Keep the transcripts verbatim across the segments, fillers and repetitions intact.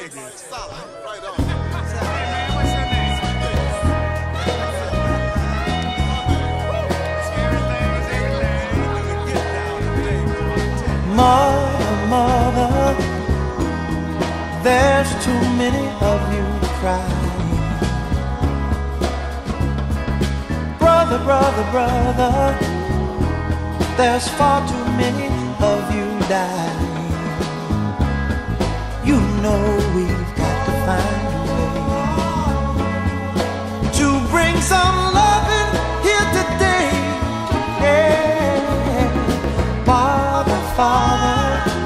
Mother, mother, there's too many of you crying. Brother, brother, brother, there's far too many of you dying. You know we've got to find a way to bring some loving here today. Yeah. Father, Father,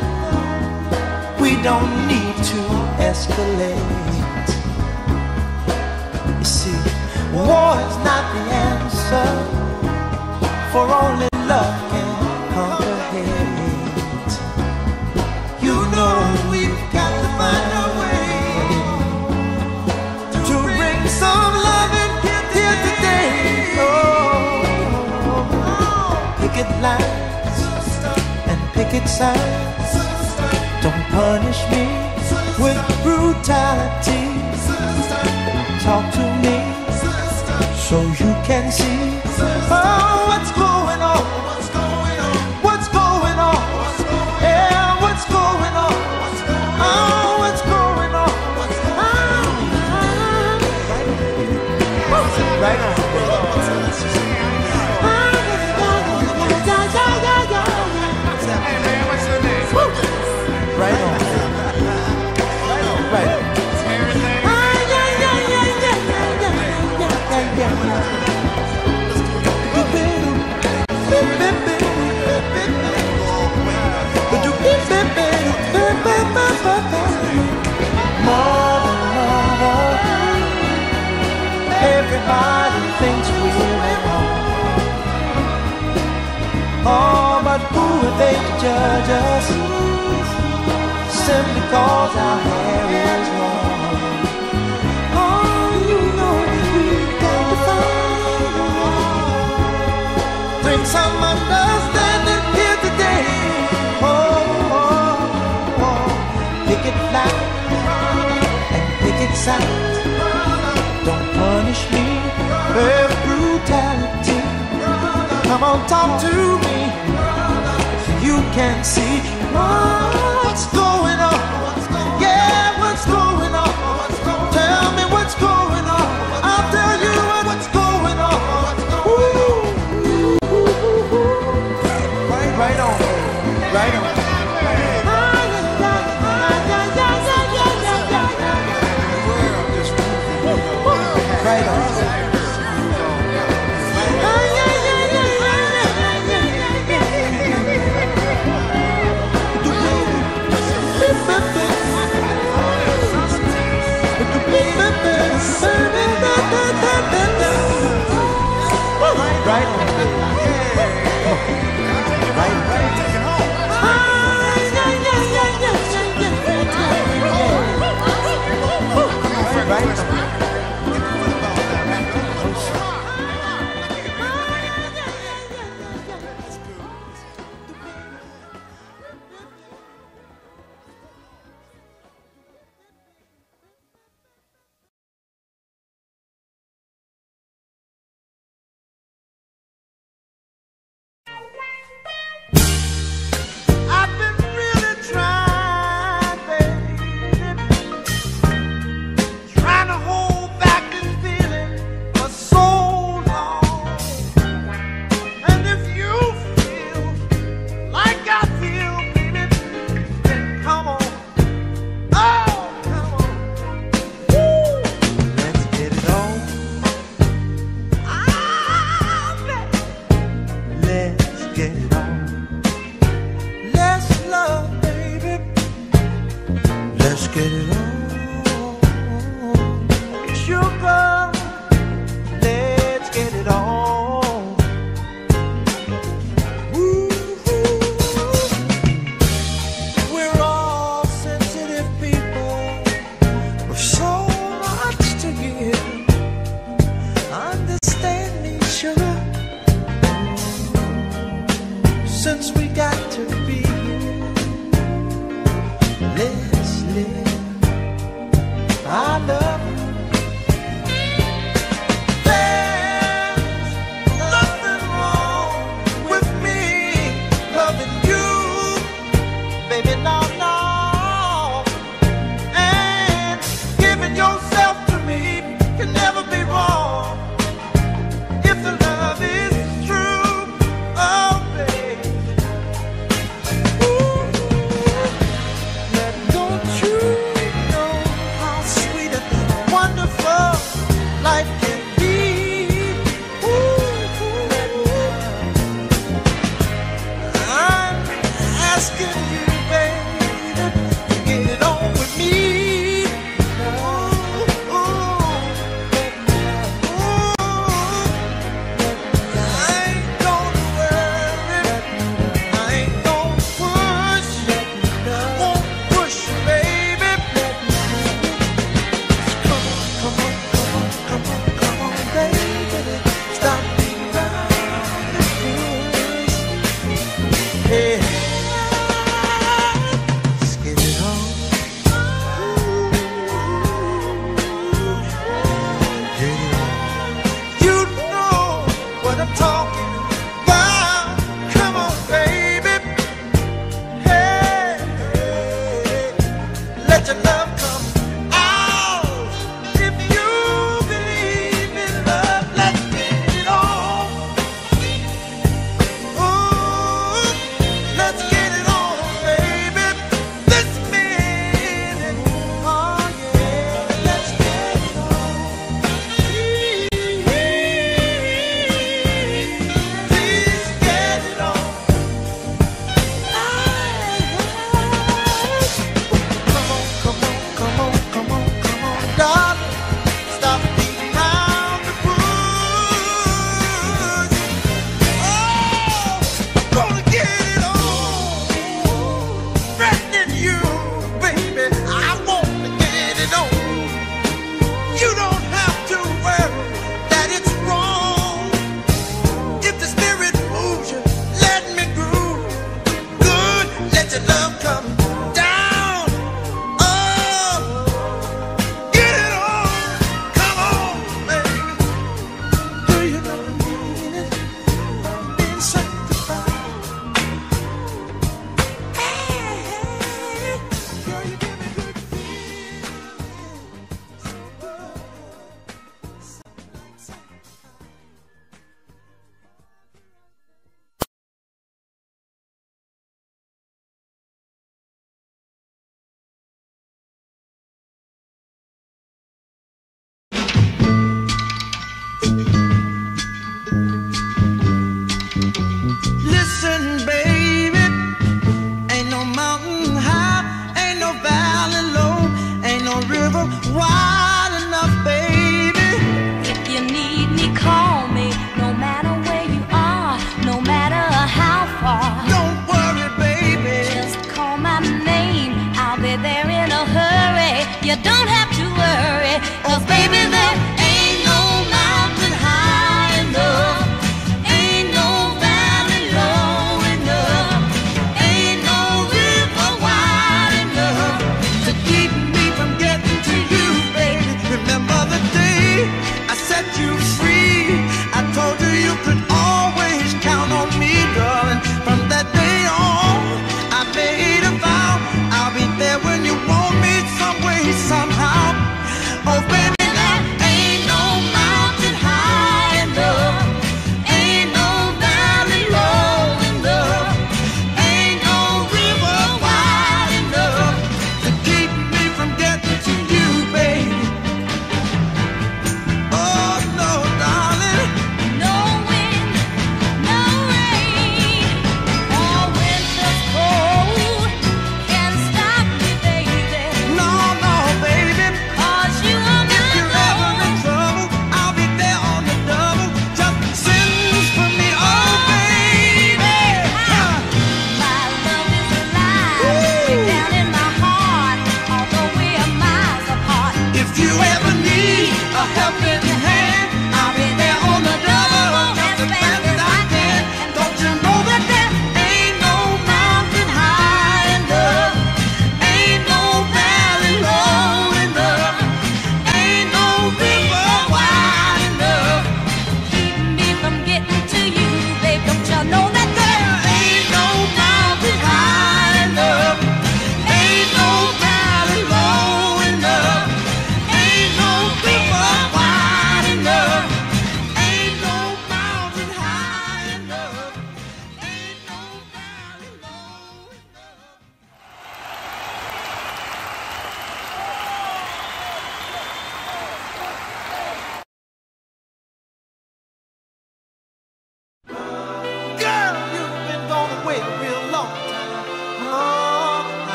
we don't need to escalate. You see, war is not the answer, for only love can conquer hate. You know we've got to find a way to bring some loving here today. Oh, picket lines and picket signs, don't punish me with brutality. Talk to me so you can see, oh, what's going on, what's going on, yeah, what's going on, oh, what's going on, oh, right on. Right on. Right on. Mother, mother, everybody thinks we're at home. Oh, but who are they to judge us simply cause our hair is long? Oh, you know we've got to find a way. Bring some understanding here today. Oh, oh, oh. Picket line and picket sign, don't punish me with brutality. Come on, talk to me so you can see what's going on. Yeah, what's going on? Tell me what's going on. I'll tell you what's going on. Ooh. Right on, right on. Right on. Right on. Right, right. Right. Let's live I love you. There's nothing wrong with me loving you, baby, no, no. And giving yourself to me can never be wrong if the love is true. Oh, baby. Ooh, now don't you know how sweet it is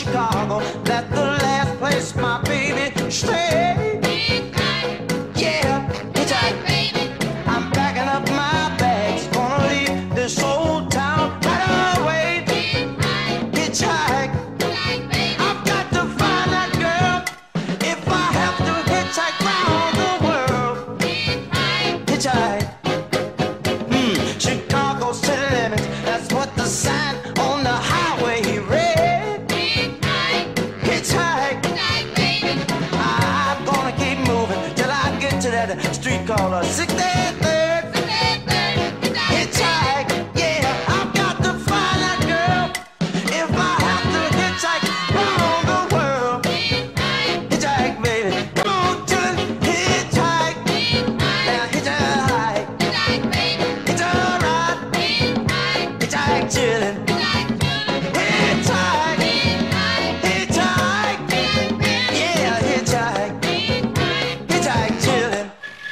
Chicago. That's the last place my baby stayed. Yeah, hitchhike, baby. I'm packing up my bags, gonna leave this old town right away. Hitchhike, I've got to find that girl. If I have to hitchhike round the world, hitchhike. Hmm, Chicago city limits, that's what the sign on the highway read. Hitchhike, I'm gonna keep moving till I get to that street called a sixty-third. Hitchhike, yeah, I've got to find that girl. If I have to hitchhike round the world, hitchhike, baby, come on, chillin', hitchhike, now hitchhike, it's alright, hitchhike, chillin', hitchhike, hitchhike, yeah, hitchhike, hitchhike, chillin'.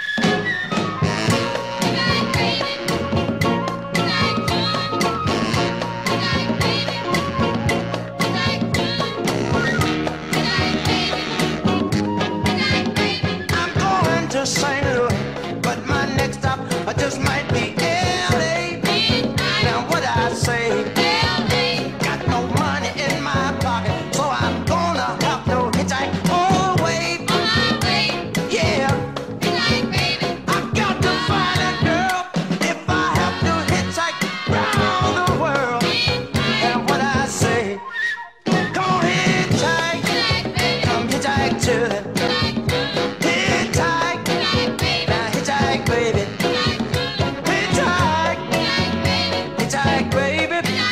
I'm going to Saint Louis, but my next stop I just might be L A. Now what I say, got no money in my pocket, so I'm gonna have to hitchhike all the way. Yeah, I've got to find a girl if I have to hitchhike round the world. And what I say, come on, hitchhike, come hitchhike to the hitchhike, now hitchhike, baby, hitchhike, hitchhike, baby.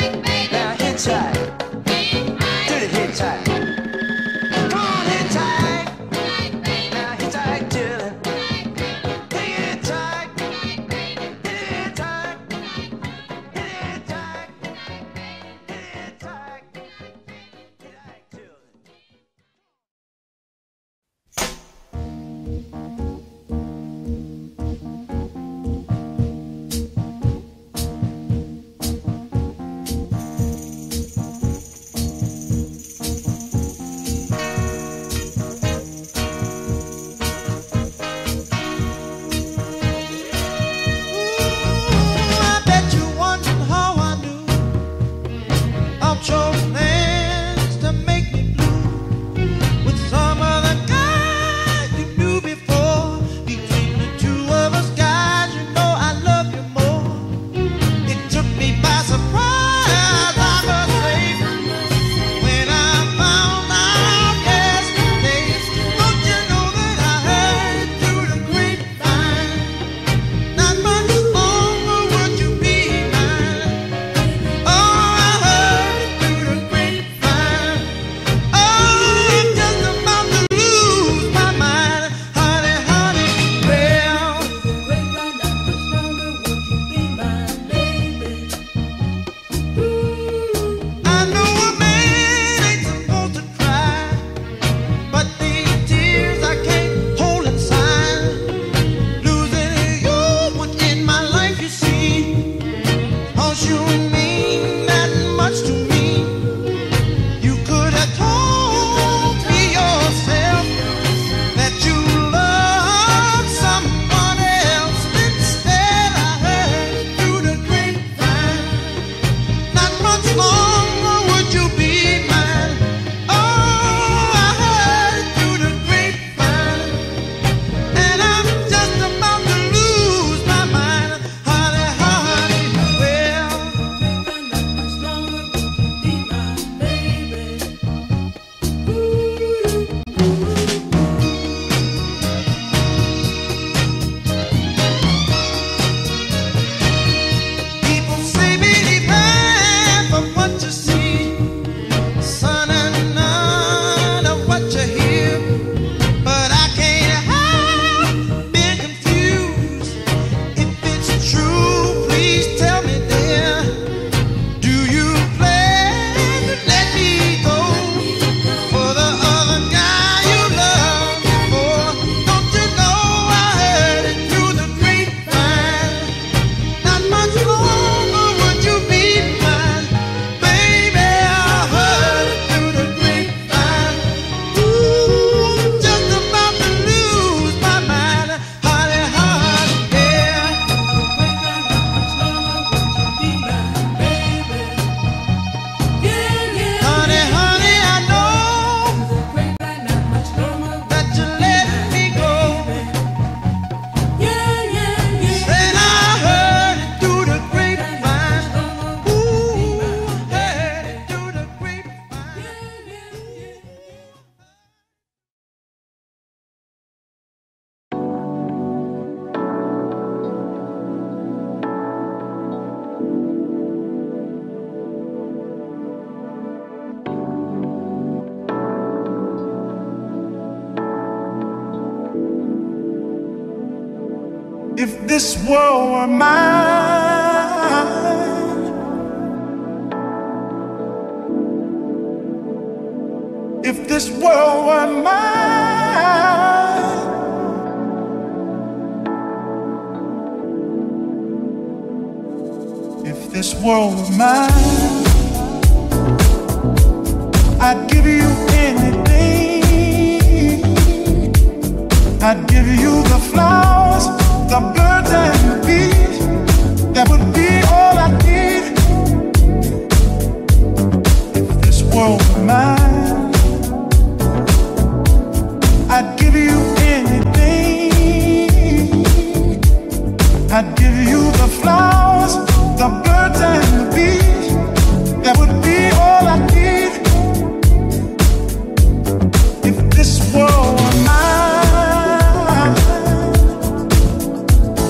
this world were mine, if this world were mine, if this world were mine, I'd give you anything. I'd give you the flowers, the birds and the bees. That would be all I need. If this world were mine, I'd give you anything. I'd give you the flowers, the birds and the bees. That would be all I need. If this world were mine,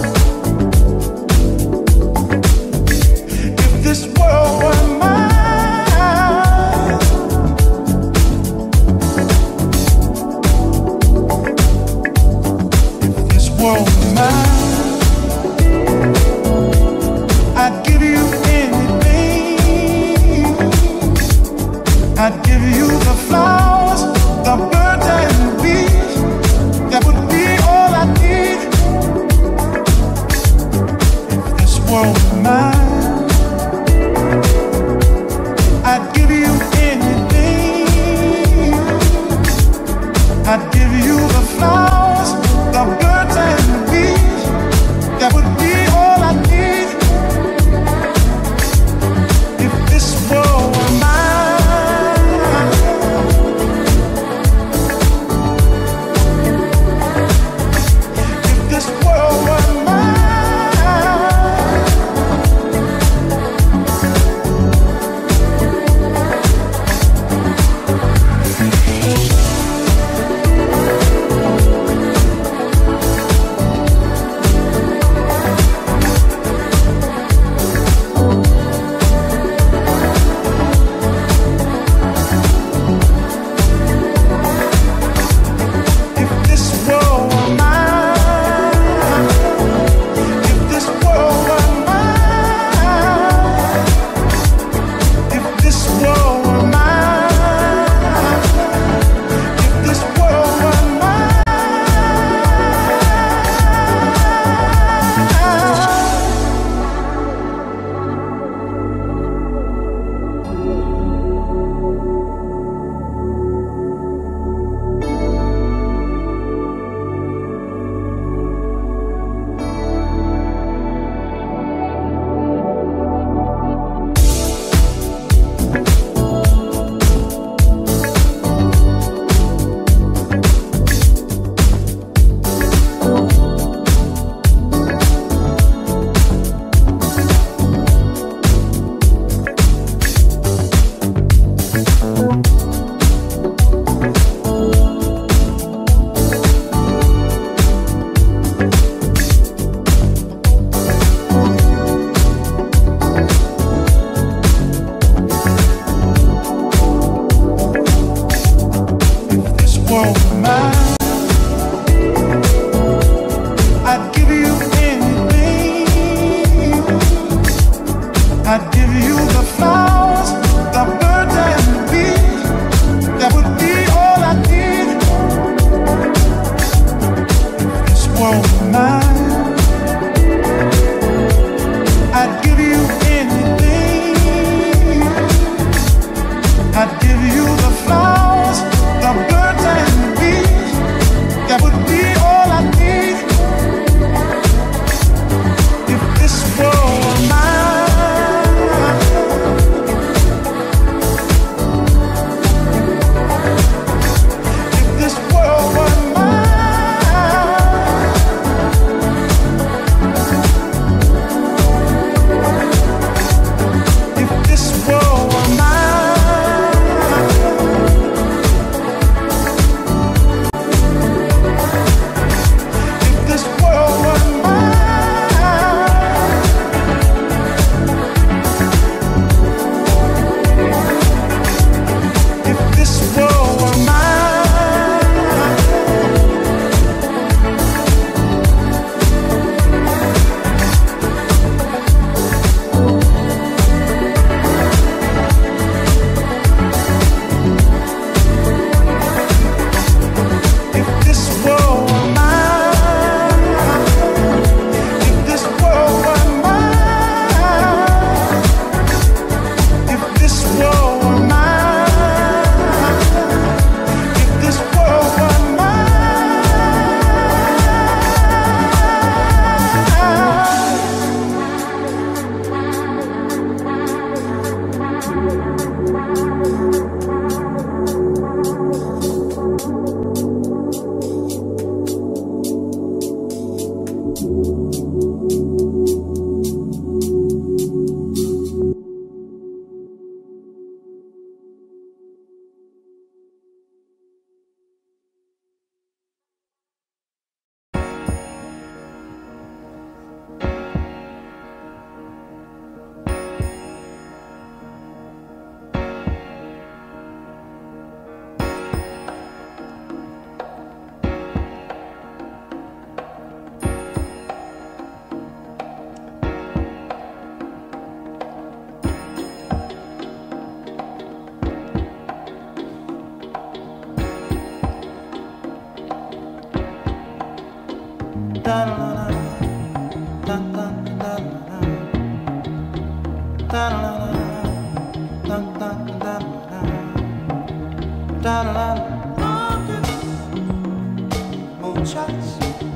Moonshots,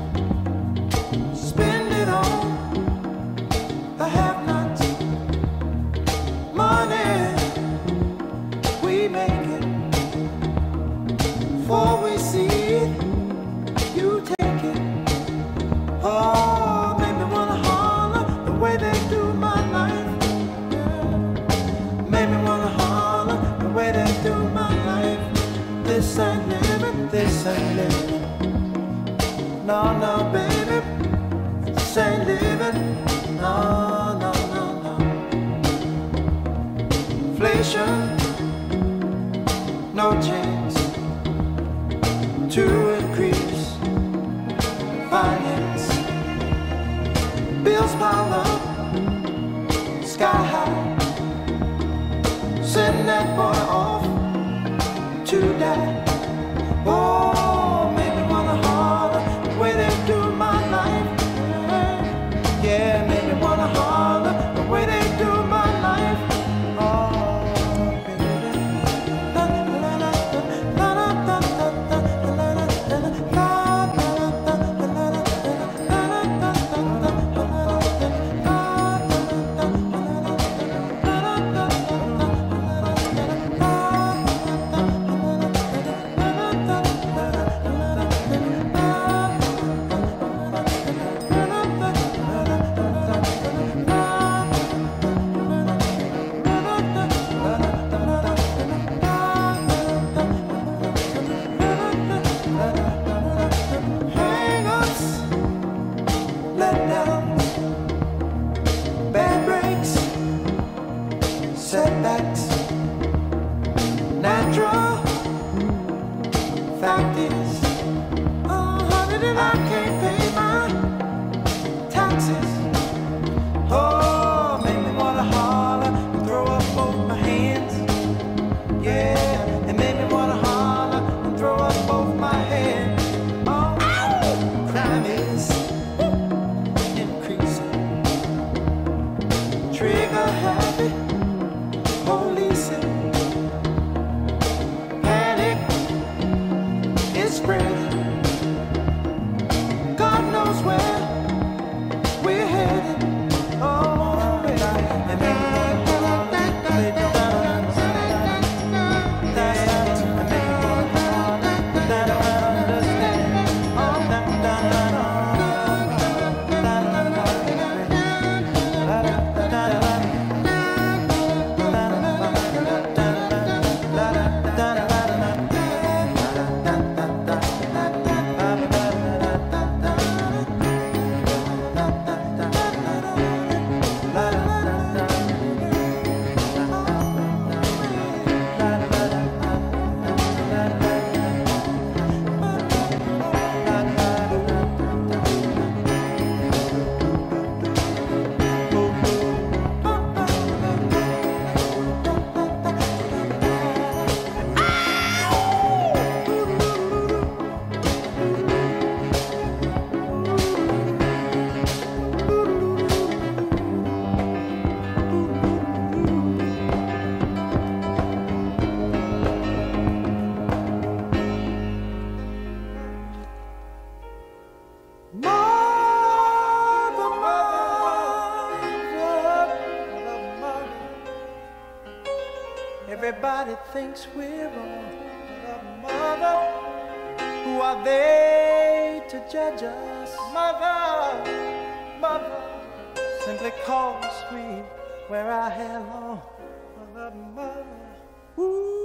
spend it on the have-nots. Money, we make it. Before we see it, you take it. Oh, make me wanna holler the way they do my life. Yeah. Make me wanna holler the way they do my life. This ain't living, this ain't living. No, no, baby, this ain't living. No, no, no, no. Inflation, no chance to increase finance. Bills pile up, sky high. Send that boy off to die. Oh, make me wanna holler the way they do my life. Yeah, make me wanna holler the way they do my life. Oh, baby. Setbacks, natural. Fact is, oh, honey, that I can't pay my taxes. Oh, make me wanna holler and throw up both my hands. Yeah, it made me wanna holler and throw up both my hands. Oh, crime is increasing. Trigger happy. Policing, panic is spreading. God knows where we're headed. Oh, baby, and make me wanna holler, baby, that I understand. That I understand. Oh, that I Everybody thinks we're wrong, but mother, who are they to judge us? Mother, mother, simply cause we wear our hair long. Mother, mother, ooh.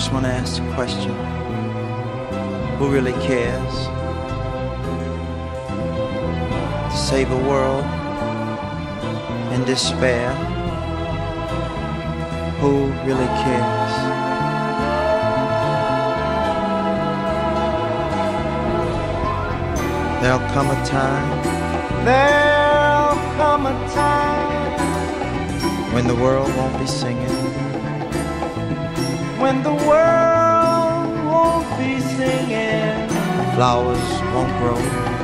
just want to ask a question. Who really cares to save a world in despair? Who really cares? There'll come a time, there'll come a time when the world won't be singing, when the world won't be singing, flowers won't grow,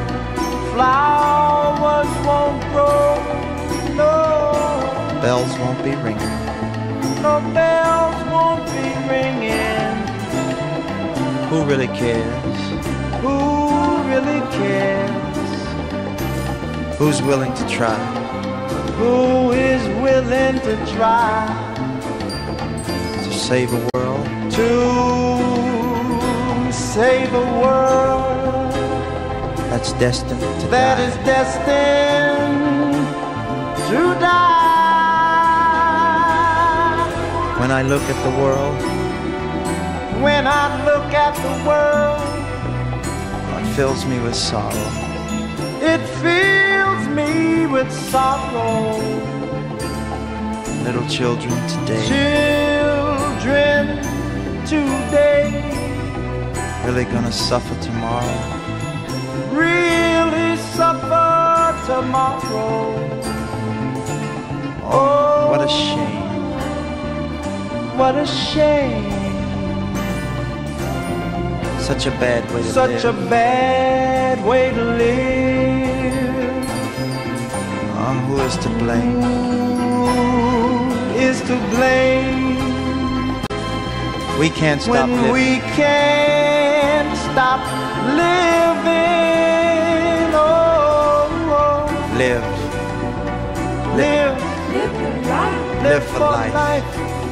flowers won't grow, no, bells won't be ringing, no bells won't be ringing. Who really cares? Who really cares? Who's willing to try? Who is willing to try to save a world? To save a world that's destined to that die. is destined to die. When I look at the world, when I look at the world, it fills me with sorrow. It fills me with sorrow. Little children today, children today, really gonna suffer tomorrow. Really suffer tomorrow. Oh, what a shame. What a shame. Such a bad way to Such live. Such a bad way to live. Oh, who is to blame? Who is to blame? We can't stop when living. we can't stop living. Oh, oh. Live. Live. Live for life. Live for life. life.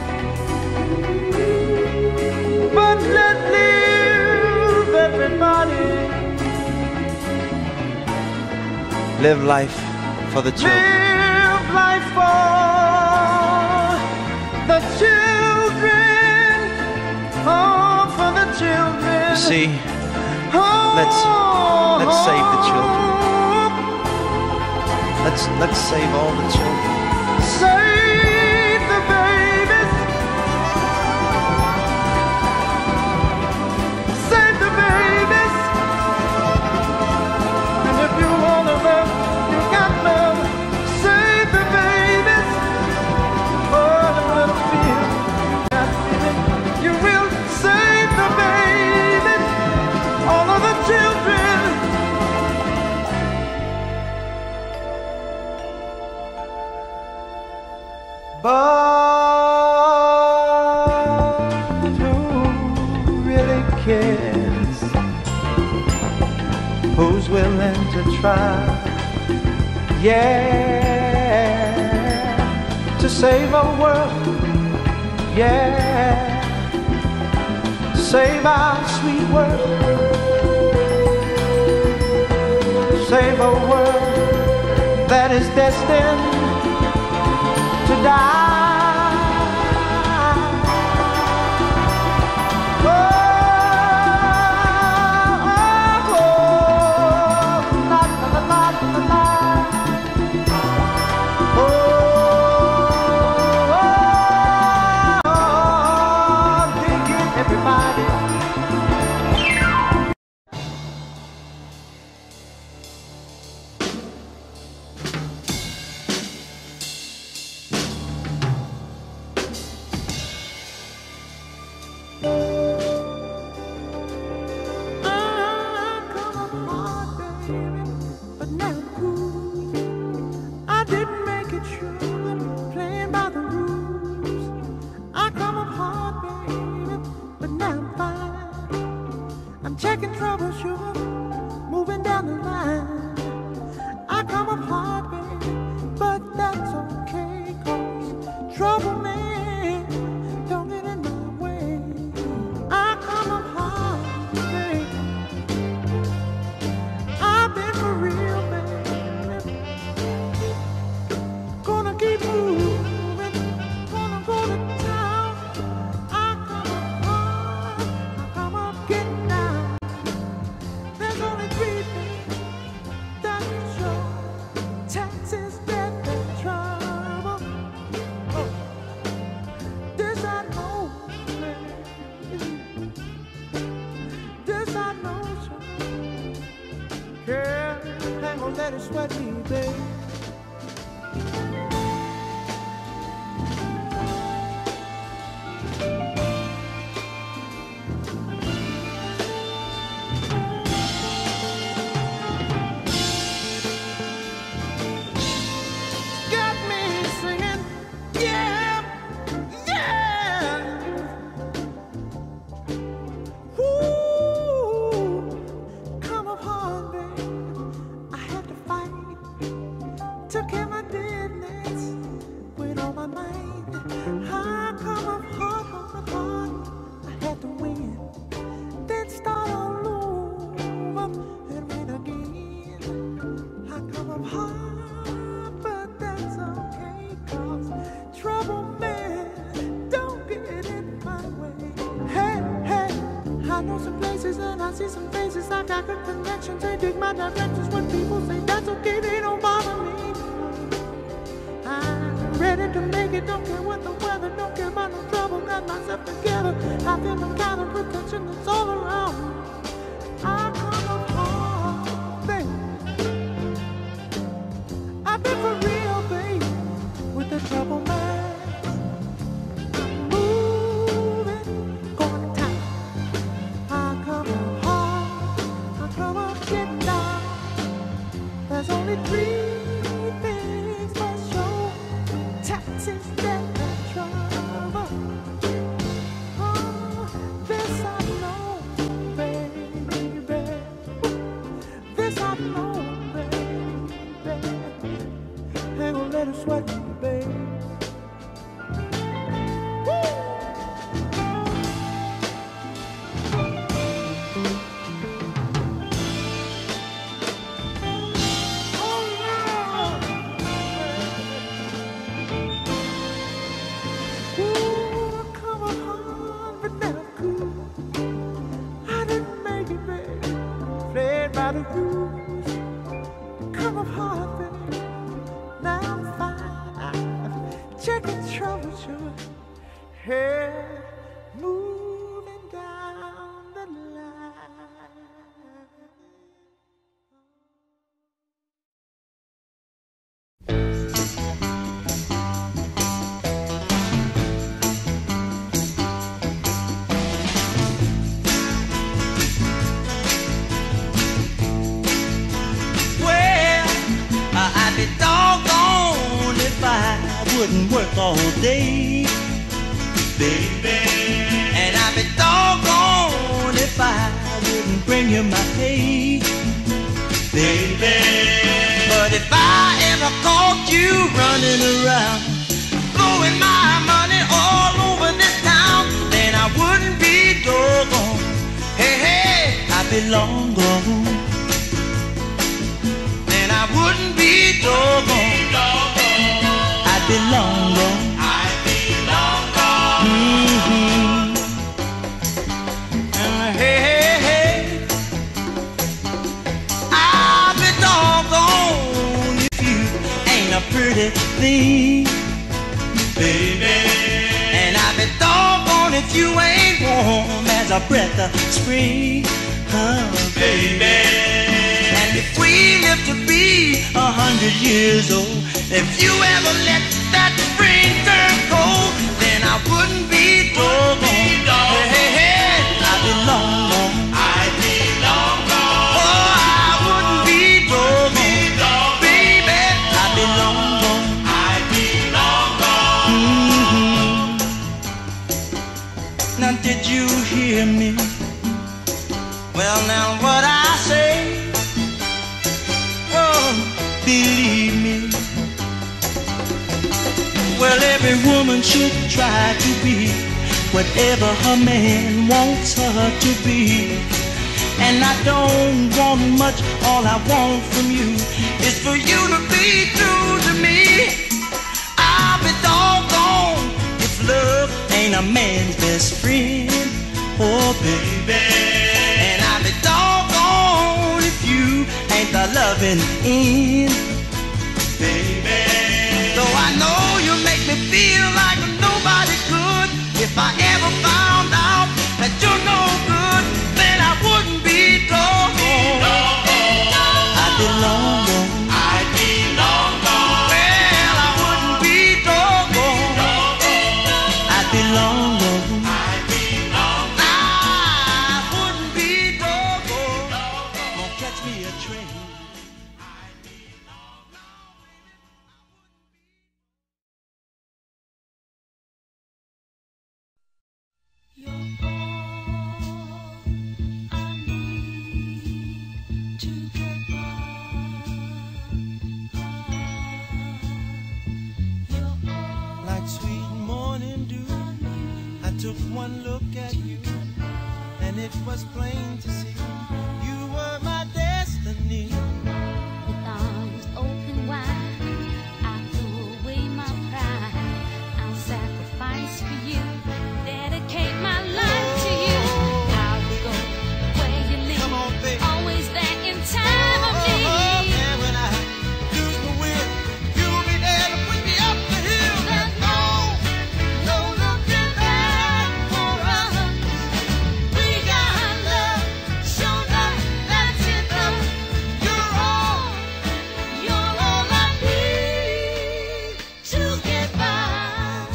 But let live, everybody. Live life for the children. Live life for the children. Oh, for the children. You see, oh, let's let's save the children. Let's let's save all the children. Save the babies. Save the babies. And if you wanna love, you got love. Save the babies. Oh, the little feel, got feeling. You will save the babies. All of the children. But who really cares? Who's willing to try? Yeah, to save our world. Yeah, save our sweet world. Save a world that is destined to die. Oh, oh, oh, la, la, la, la, la, la. Oh, oh, oh, dig it, everybody. Checking troubleshoot, moving down the line. I come up hard, baby, but that's okay, 'cause trouble man don't get in my way. I come up hard, baby. I've been for real, baby. Gonna keep moving, gonna go to town. I come up hard. gonna let it sweat me, babe. Work all day, baby, and I'd be doggone if I wouldn't bring you my pay, baby. But if I ever caught you running around, blowing my money all over this town, then I wouldn't be doggone. Hey, hey, I'd be long gone. Then I wouldn't be doggone. I'd be long gone. I'd be long gone. Mm-hmm. Uh, hey, hey, hey. I'd be doggone if you ain't a pretty thing, baby. And I'd be doggone if you ain't warm as a breath of spring, oh, baby. And if we live to be a hundred years old, if you ever let that spring turn cold, then I wouldn't be doggone. Hey, hey, hey, I'd be long gone. I'd be long gone. Oh, I wouldn't be doggone. Baby, I'd be long gone. I'd be long gone. Mm-hmm. Now did you hear me? Well, now what I say, oh, believe me. Well, every woman should try to be whatever her man wants her to be. And I don't want much, all I want from you is for you to be true to me. I'll be doggone if love ain't a man's best friend, oh baby. And I'll be doggone if you ain't the loving end, baby. Though I know you make me feel like nobody could. If I ever found out that you're no good, then I wouldn't be doggone. I'd be long gone. one look at you, and it was plain to see you were my destiny. With arms open wide, I threw away my pride. I'll sacrifice for you, dedicate my life to you. I'll go where you lead. Come on, baby. Always there in time of need. Oh, and when I lose my will, you'll be there to put me up the hill. There's no, no looking back for us. We got love, show love, that's it, love. You're all, you're all I need to get by.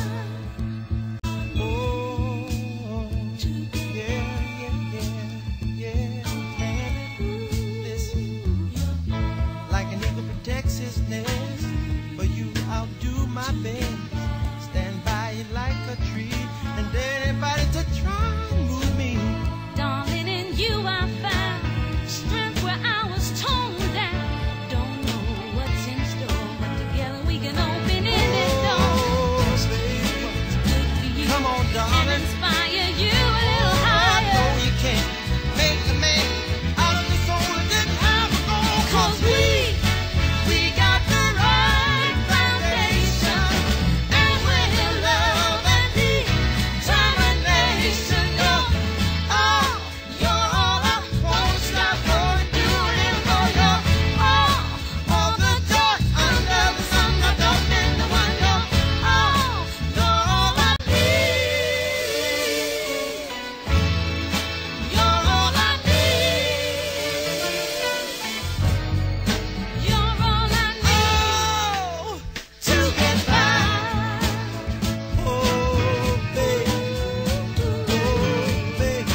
Oh, yeah, yeah, yeah, yeah. And listen, like an eagle protects his nest, for you I'll do my best. Stand by you like a tree, and anybody to try and move me. Darling, in you I found strength where I was torn down. Don't know what's in store, but together we can open any door. Oh, baby, Good for you come on, and darling. inspire you a little I higher. know you can't make a man out of the soul that didn't have a goal. 'Cause we, we got the right foundation, and we're in love and determination. You're all, you're all I won't stop for doing for you. All, all the joy under the sun. I don't mean the one. You're all, you're all I need. You're all I need. You're all I Oh, to get by. Oh, baby. Oh, baby.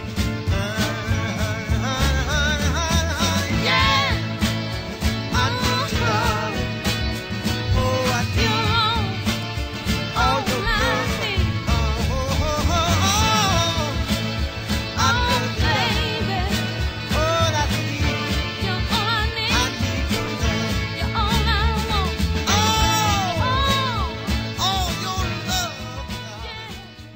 Yeah. I need you, darling. Oh, I need. You're need all, all all your I love. need. Oh, oh, oh, oh, oh. I Oh, love you, darling. baby, Oh, I need, you're all I I need. need your love. You're all I want. Oh, Oh, oh, your love. yeah.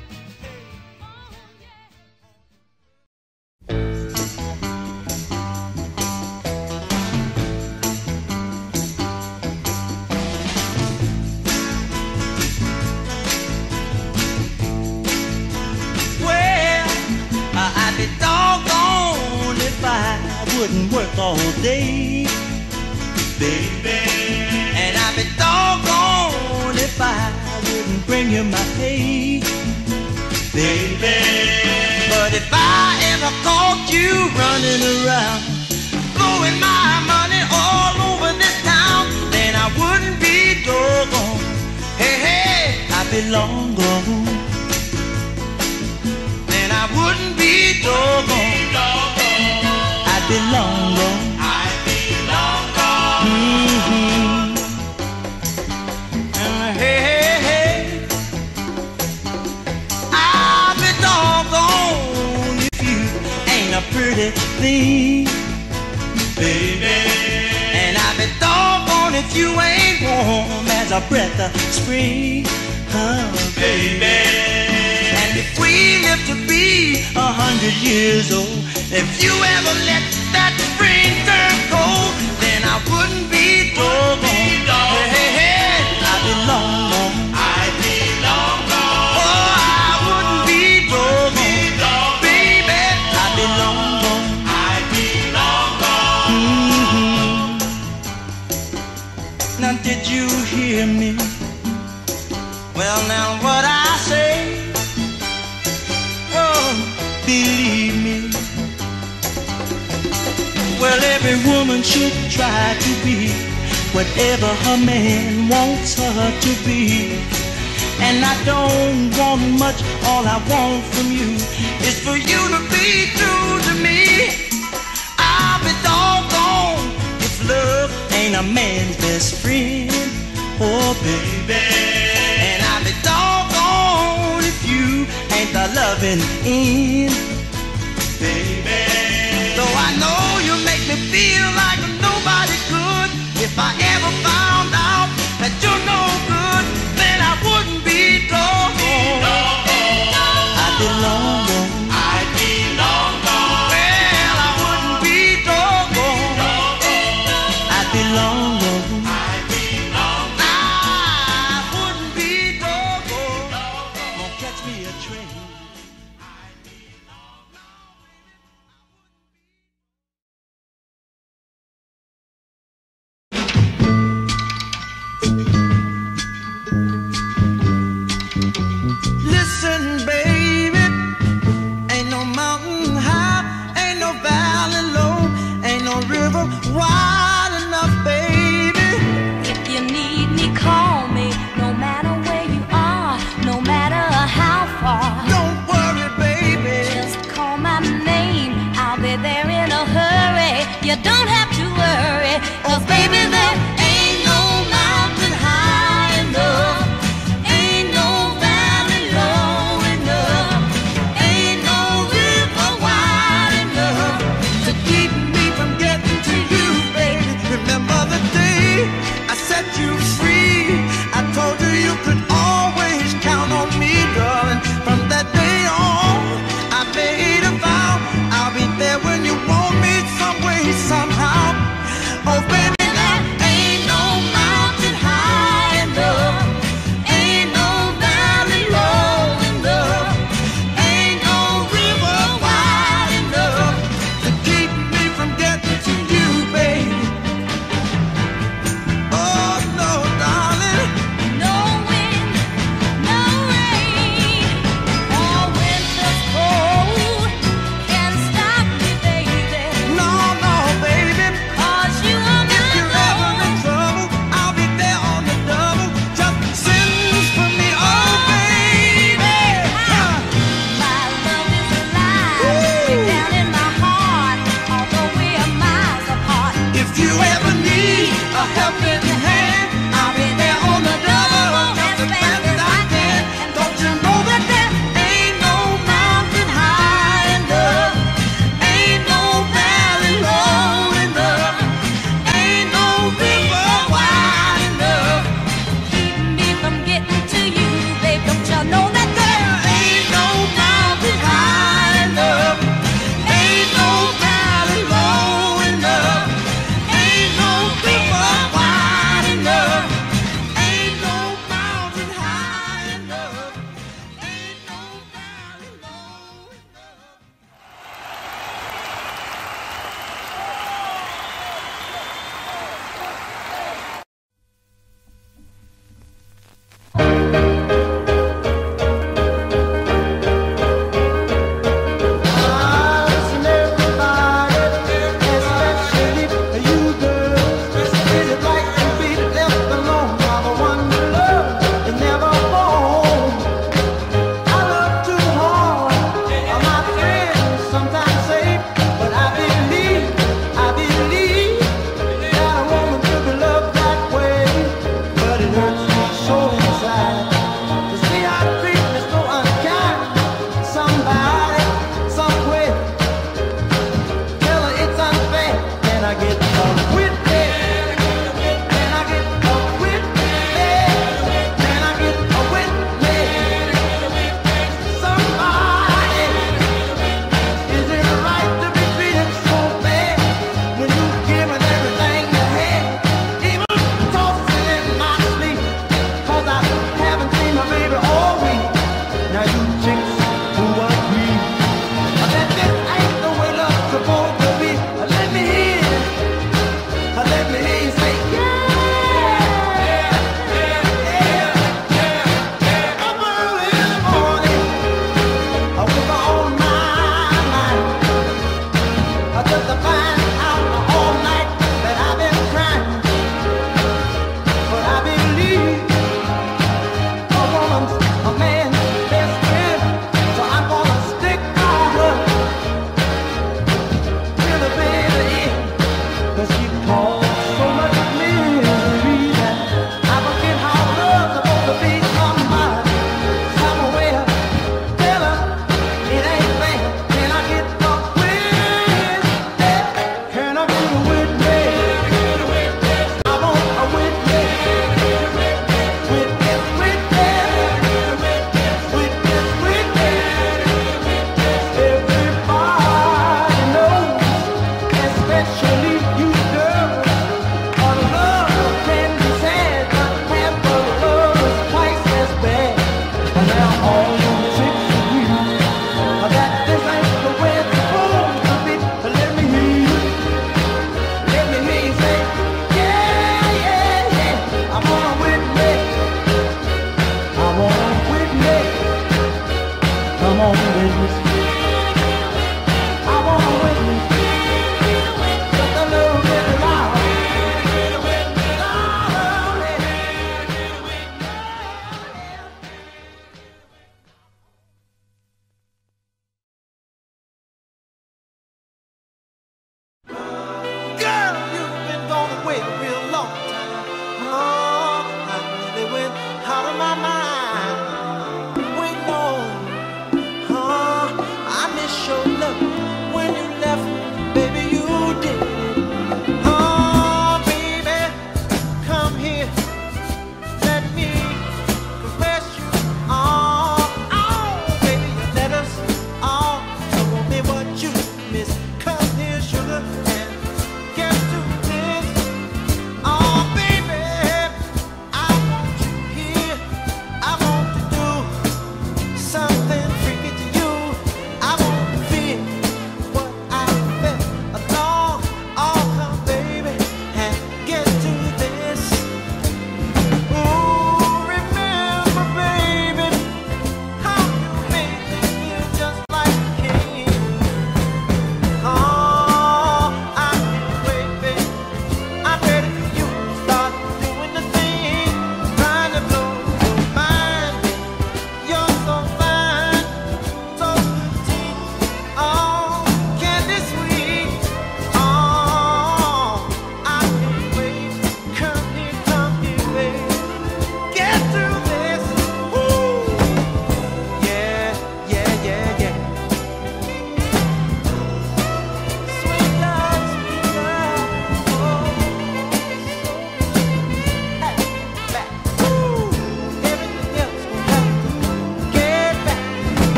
Well, uh, I'd be doggone if I wouldn't work all day, baby. And I'd be doggone if I wouldn't bring you my pay, baby. But if I ever caught you running around, blowing my money all over this town, then I wouldn't be doggone. Hey, hey, I'd be long gone. Then I wouldn't be doggone. I'd be long gone. I'd be long gone. Mm-hmm. And hey, hey, hey, I'd be doggone if you ain't a pretty thing, baby. And I'd be doggone if you ain't warm as a breath of spring, oh, baby. And if we live to be a hundred years old, if you ever let that spring turn cold, then I wouldn't be doggone. Hey, hey, hey, I'd be long gone. I'd be long gone. Oh, I wouldn't be doggone. Baby, I'd be long gone. I'd be long gone. Mm-hmm. Now did you hear me? Well, now what I say, oh, believe me. Well, every woman should try to be whatever her man wants her to be. And I don't want much, all I want from you is for you to be true to me. I'll be doggone if love ain't a man's best friend, oh baby. And I'll be doggone if you ain't the loving end, baby. Though I know you make me feel like nobody could. If I ever found out that you're no good, then I wouldn't be doggone. I'd be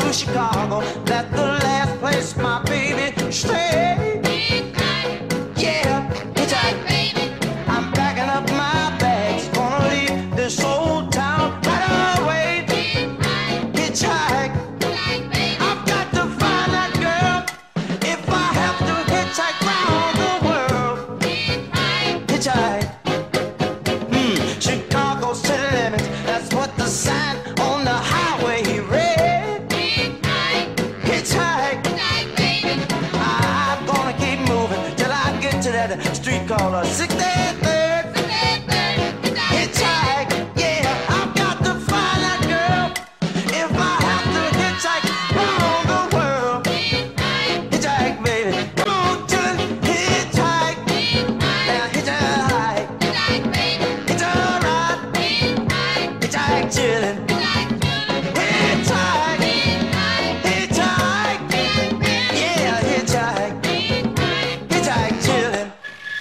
to Chicago. That's the last place my baby stayed. Yeah, hitchhike, baby. I'm packing up my bags, gonna leave this old town right away. Hitchhike, I've got to find that girl. If I have to hitchhike round the world, hitchhike. Hmm, Chicago city limits, that's what the sign on the highway read. Hitchhike, I'm gonna keep moving till I get to that street called a sixty-third. Hitchhike, yeah, I've got to find that girl. If I have to hitchhike round the world, hitchhike, baby, come on, chillin', hitchhike, now hitchhike, it's alright, hitchhike, chillin', hitchhike, hitchhike, yeah, hitchhike, hitchhike, chillin'.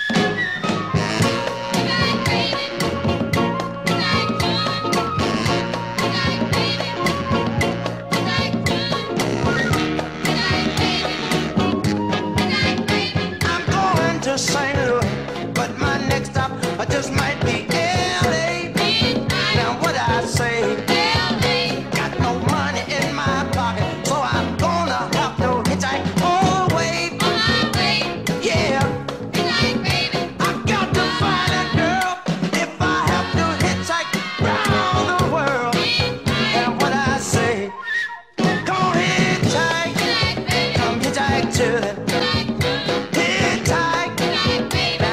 I'm going to Saint Louis, but my next stop uh, just might be L A. Now what I say, got no money in my pocket, so I'm gonna have to hitchhike all the way. Yeah, I've got to find a girl if I have to hitchhike round the world. And what I say, come on, hitchhike, come hitchhike to the hitchhike.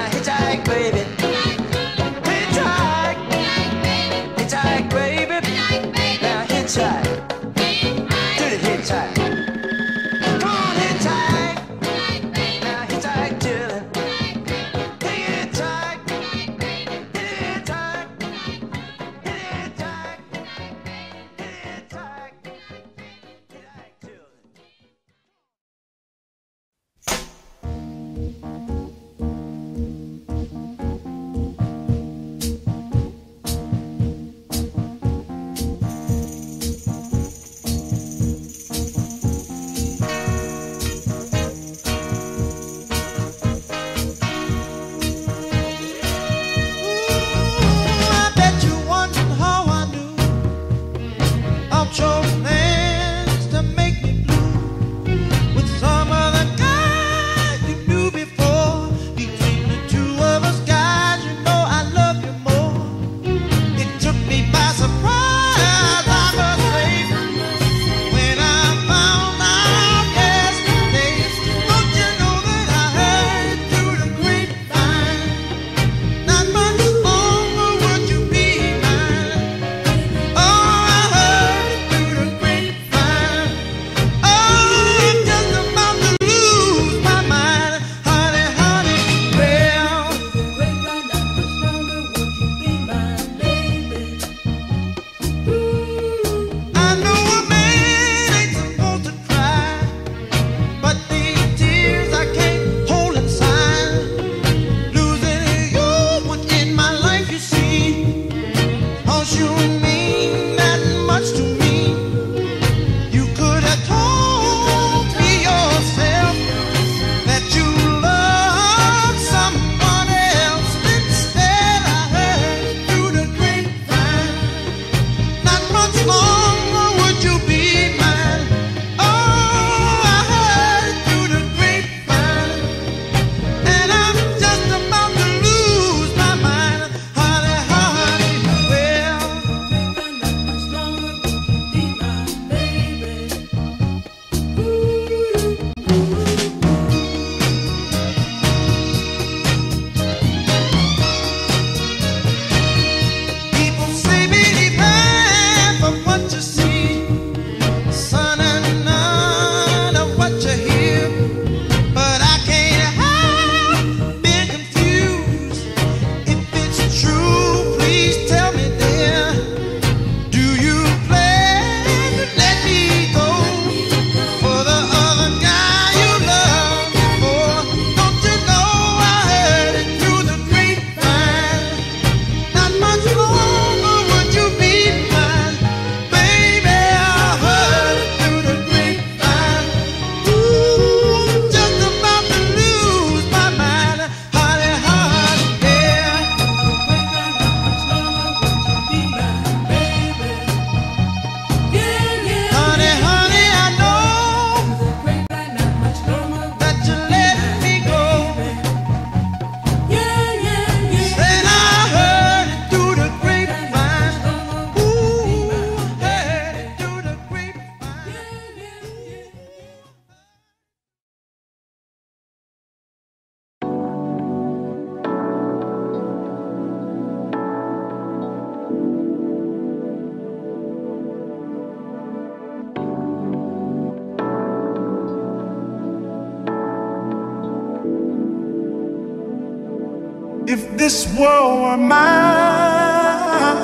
If this world were mine,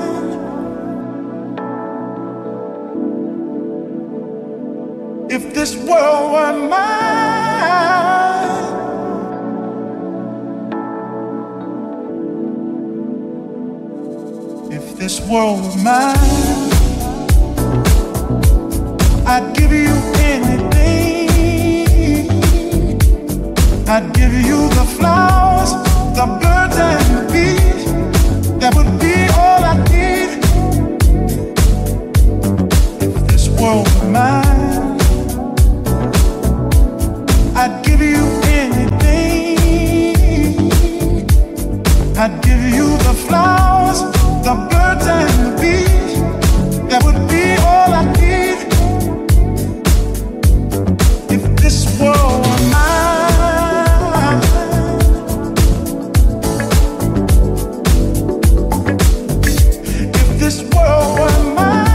if this world were mine, if this world were mine, I'd give you anything. I'd give you the flowers, the birds and the bees. That would be all I need. If this world were mine, I'd give you anything. I'd give you the flowers, the birds and the bees. That would be all I need. If this world were mine, if this world were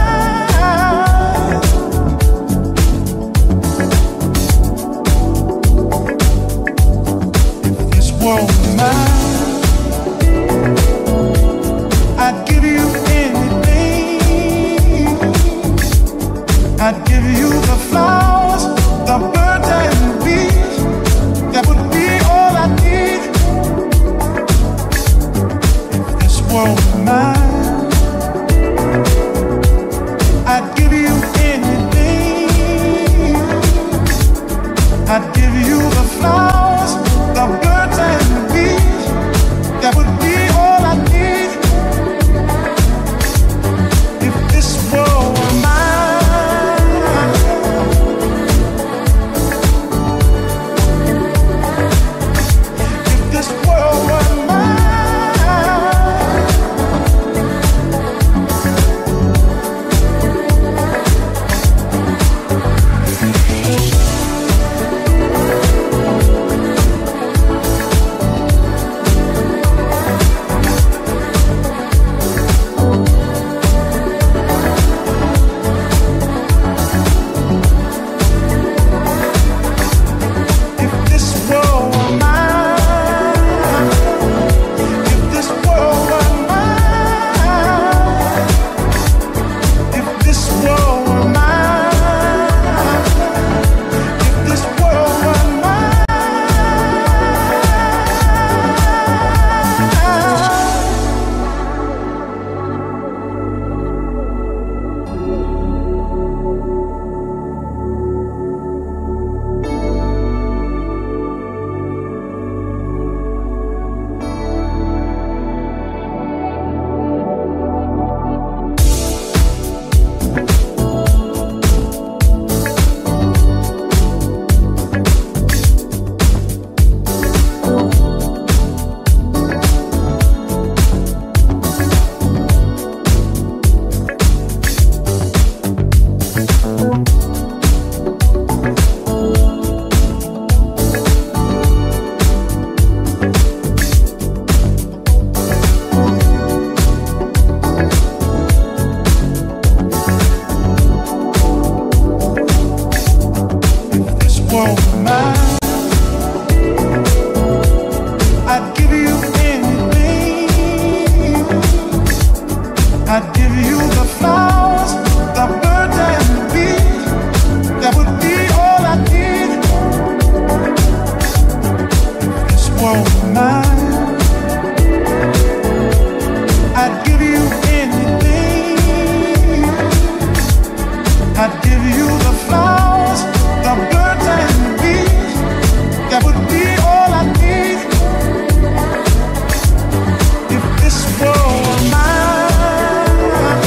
mine, if this world were mine, I'd give you anything. I'd give you the flowers, the birds and the bees. That would be all I need. If this world were mine, I'd give you anything. I'd give you the flowers, the birds and the bees. That would be all I need. If this world were mine, if this world were mine, if this world were mine, if this world were mine, if this world were mine, if this world were mine. If this world were mine, I'd give you anything. I'd give you the flowers, the birds and the bees. That would be all I need. If this world were mine, I'd give you anything. I'd give you the flowers, the birds and the bees. That would be all I need. If this world were mine,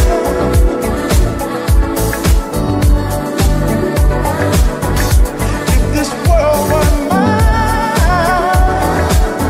if this world were mine,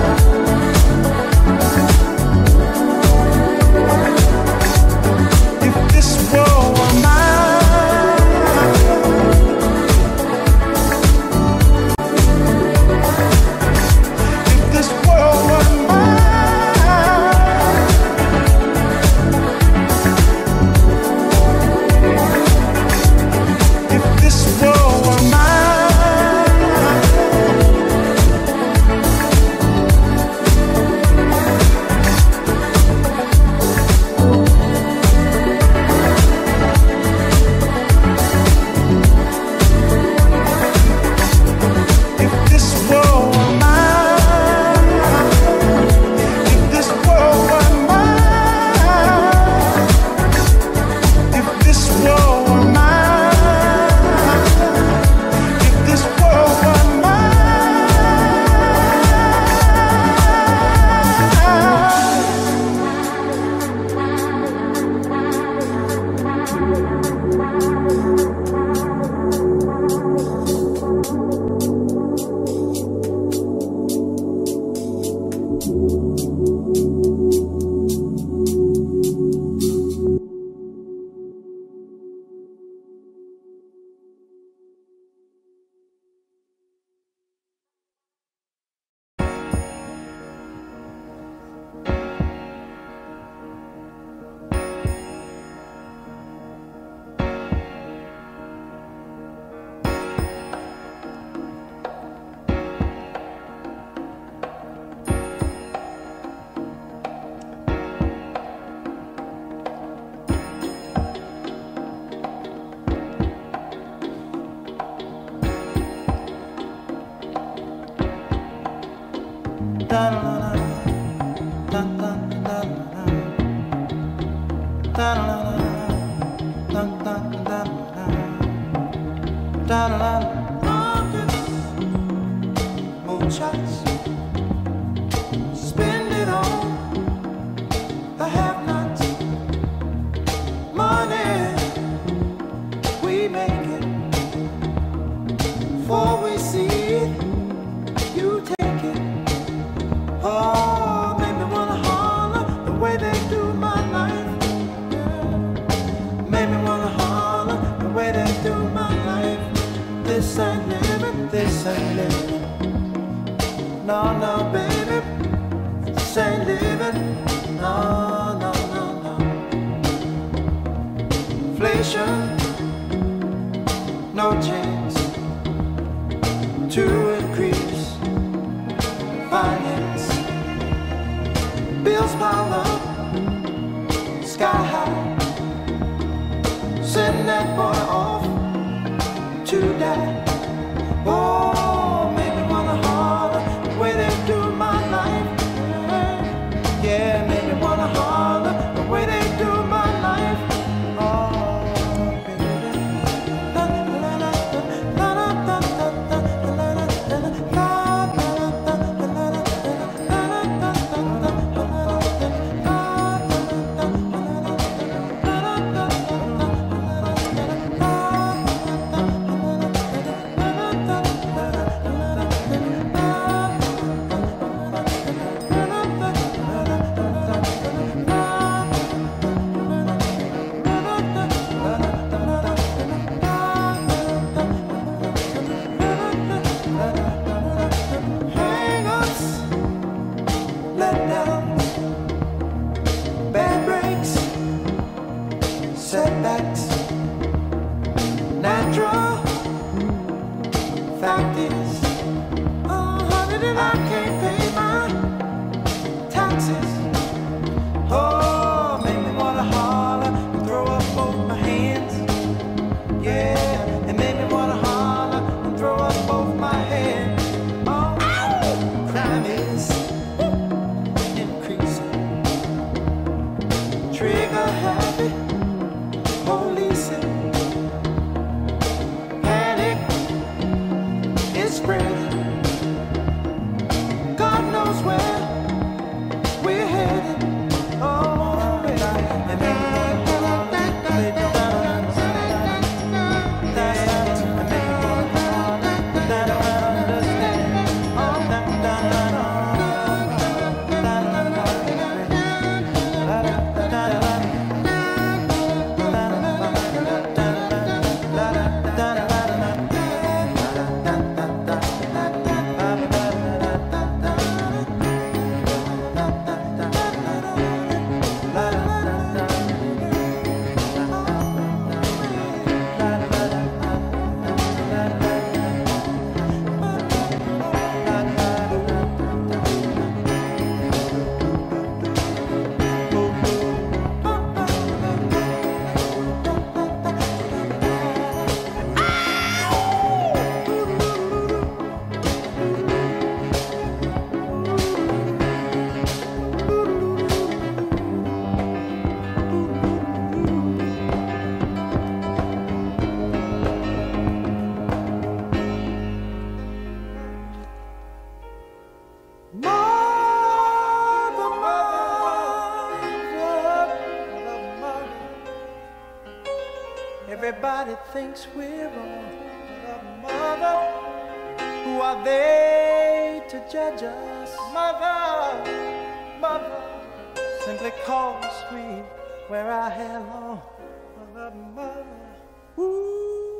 Moonshots, spend it on the have-nots. Money, we make it before we see it. You take it. Oh, make me wanna holler the way they do my life. Yeah. Make me wanna holler the way they do my life. This ain't living, this ain't living. No, no, baby, this ain't living. No, no, no, no. Inflation, no chance to increase finance. Bills pile up, sky high. Send that boy off to die. Oh, make me wanna holler the way they do my life. Yeah, make me wanna holler the way they do my life. Oh, baby. Da, da, da, da, da, da, da, da, da, da, da, da, hang-ups, letdowns, bad breaks, setbacks, natural. Fact is, oh, honey, that I can't pay my taxes. Oh, make me wanna holler and throw up both my hands. Yeah, and make me wanna holler and throw up both my hands. Oh, crime is increasing. Trigger happy, policing. Panic is spreading. God knows where we're headed. Oh, baby, and make me wanna holler, baby, dance. Dance, and make me wanna holler, that I understand. Oh, da, da, da, da. Da, da, da, da, da, da. Mother, mother, mother. Everybody thinks we're wrong. Mother, who are they to judge us? Mother. simply cause we wear our hair long. Ooh.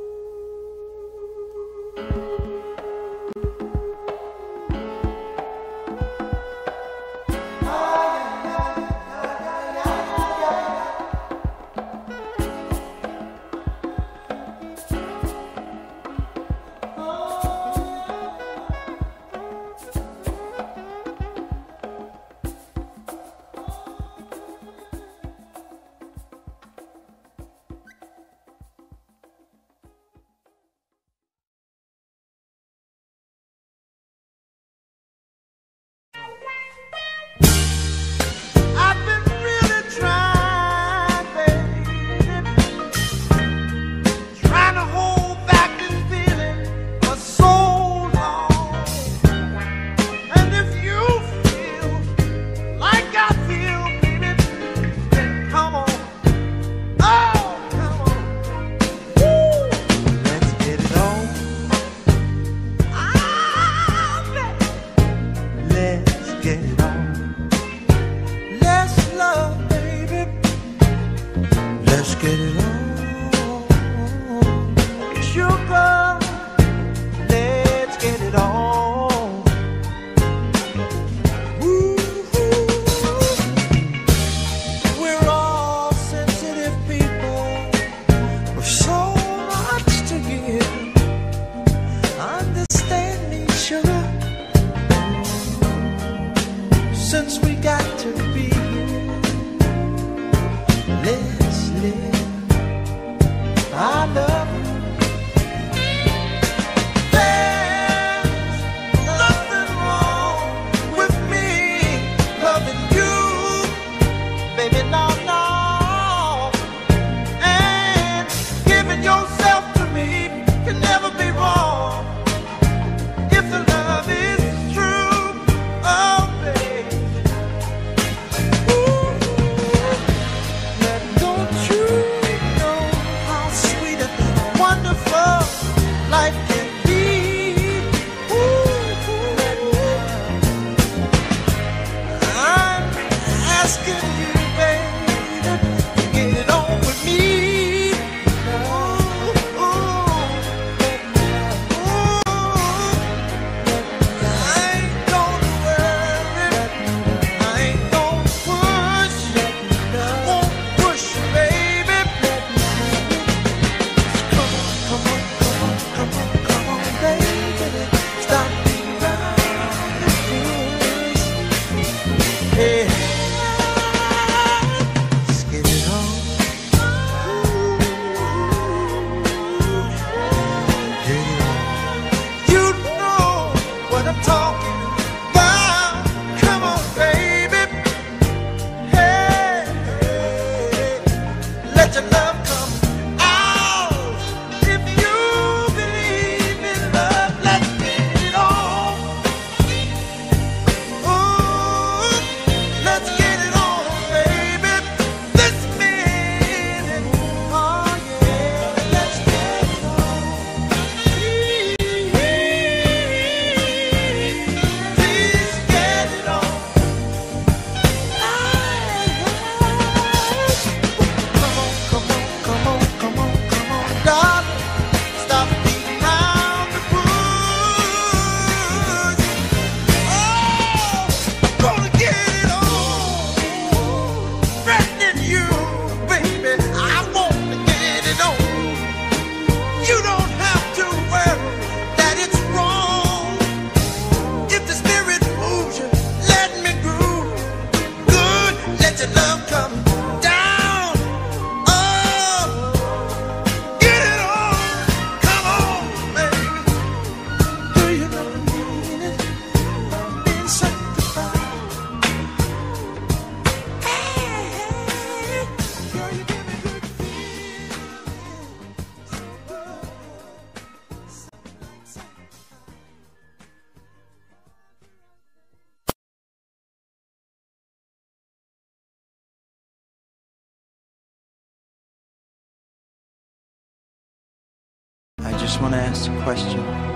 I just want to ask the question,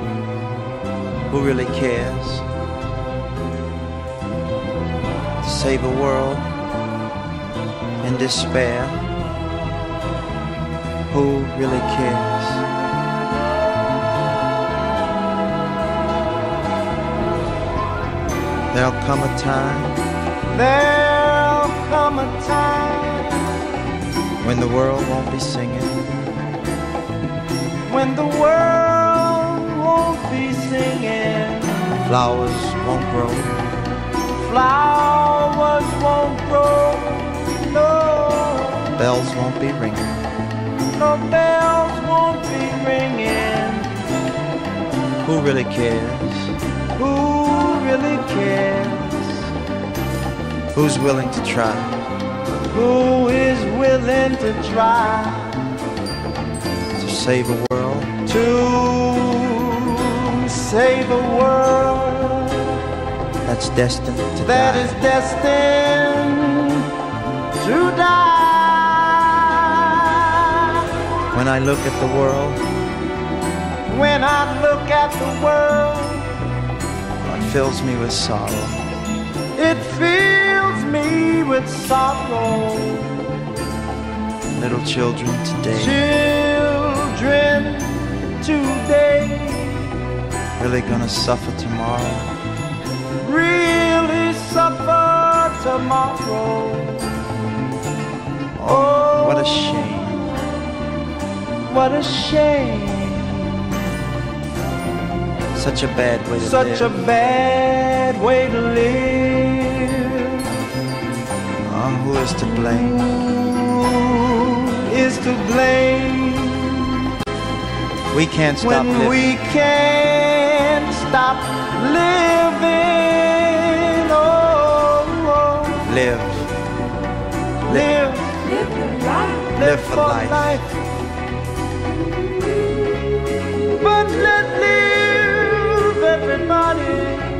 who really cares? To save a world in despair. Who really cares? There'll come a time, There'll come a time when the world won't be singing, when the world won't be singing, flowers won't grow, flowers won't grow, no, bells won't be ringing. no bells won't be ringing. Who really cares? Who really cares? Who's willing to try? Who is willing to try To save a world to save a world that's destined to that die? is destined to die? When I look at the world, When I look at the world, it fills me with sorrow. it fills me with sorrow. Little children today Children today really gonna suffer tomorrow. really suffer tomorrow. Oh, What a shame. what a shame. Such a bad way to Such a live. bad way to live. Oh, who is to blame? Who is to blame We can't stop when living. we can't stop living? Oh, oh. Live. live, Live for life. But let live, everybody.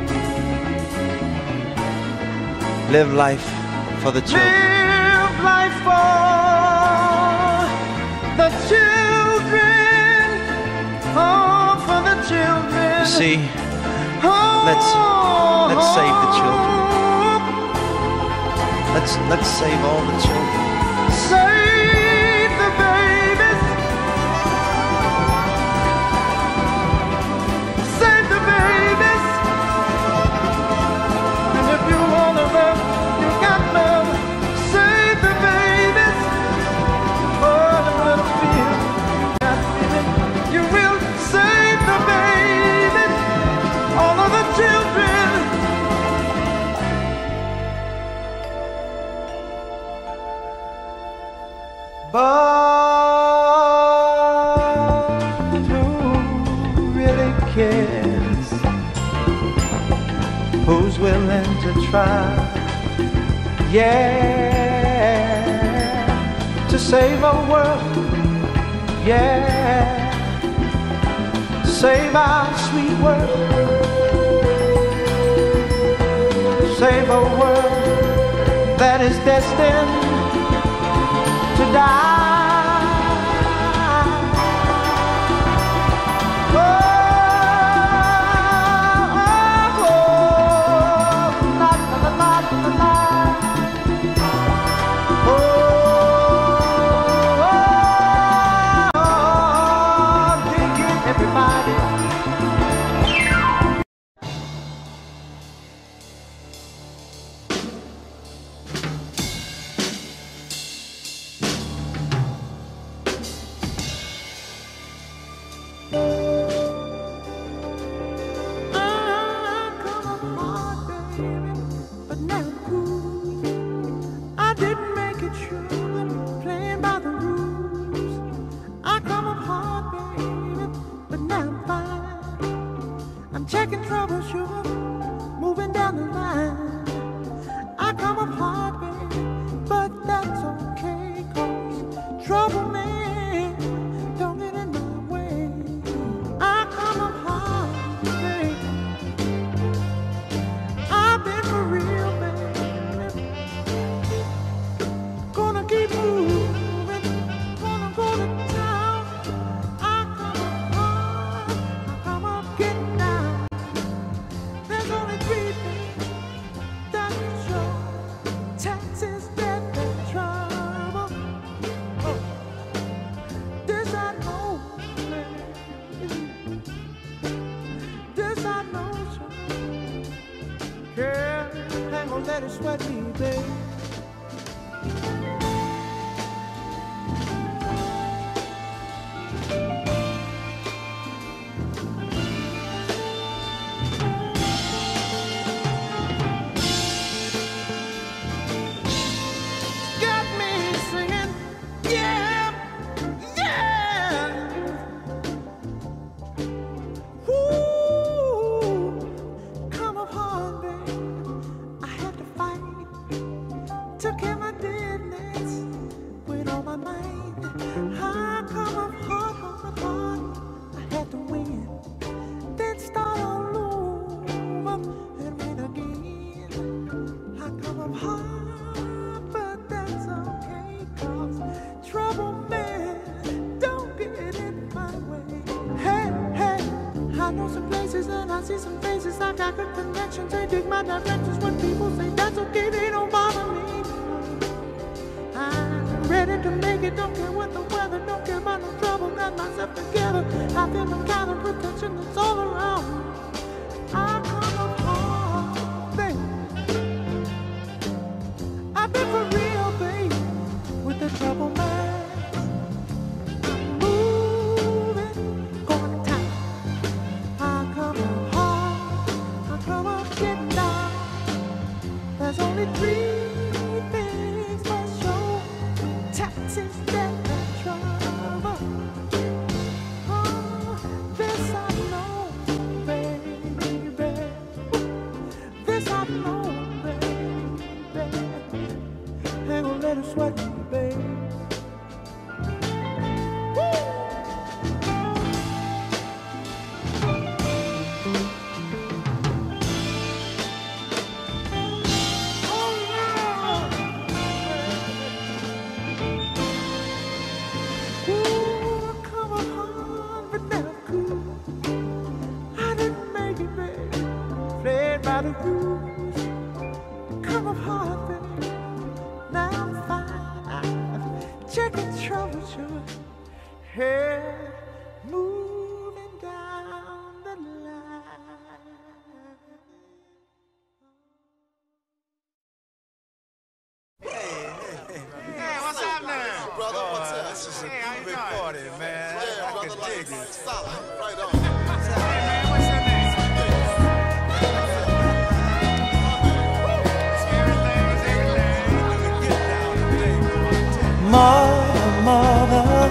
Live life for the children. Live life for the children. Oh, for the children. See, Oh, let's let's save the children. Let's let's save all the children. Save the babies. Save the babies. And if you want to love, you got love. Save the babies. For the little fear you got feeling. You will save the babies. All of the children. But who really cares? Who's willing to try? Yeah, to save our world. Yeah, save our sweet world. Save a world that is destined to die. Oh, oh, oh, la, la, la, la, la, la. Oh, oh, oh, dig it, everybody. gonna let it sweat me, babe. Mother, mother,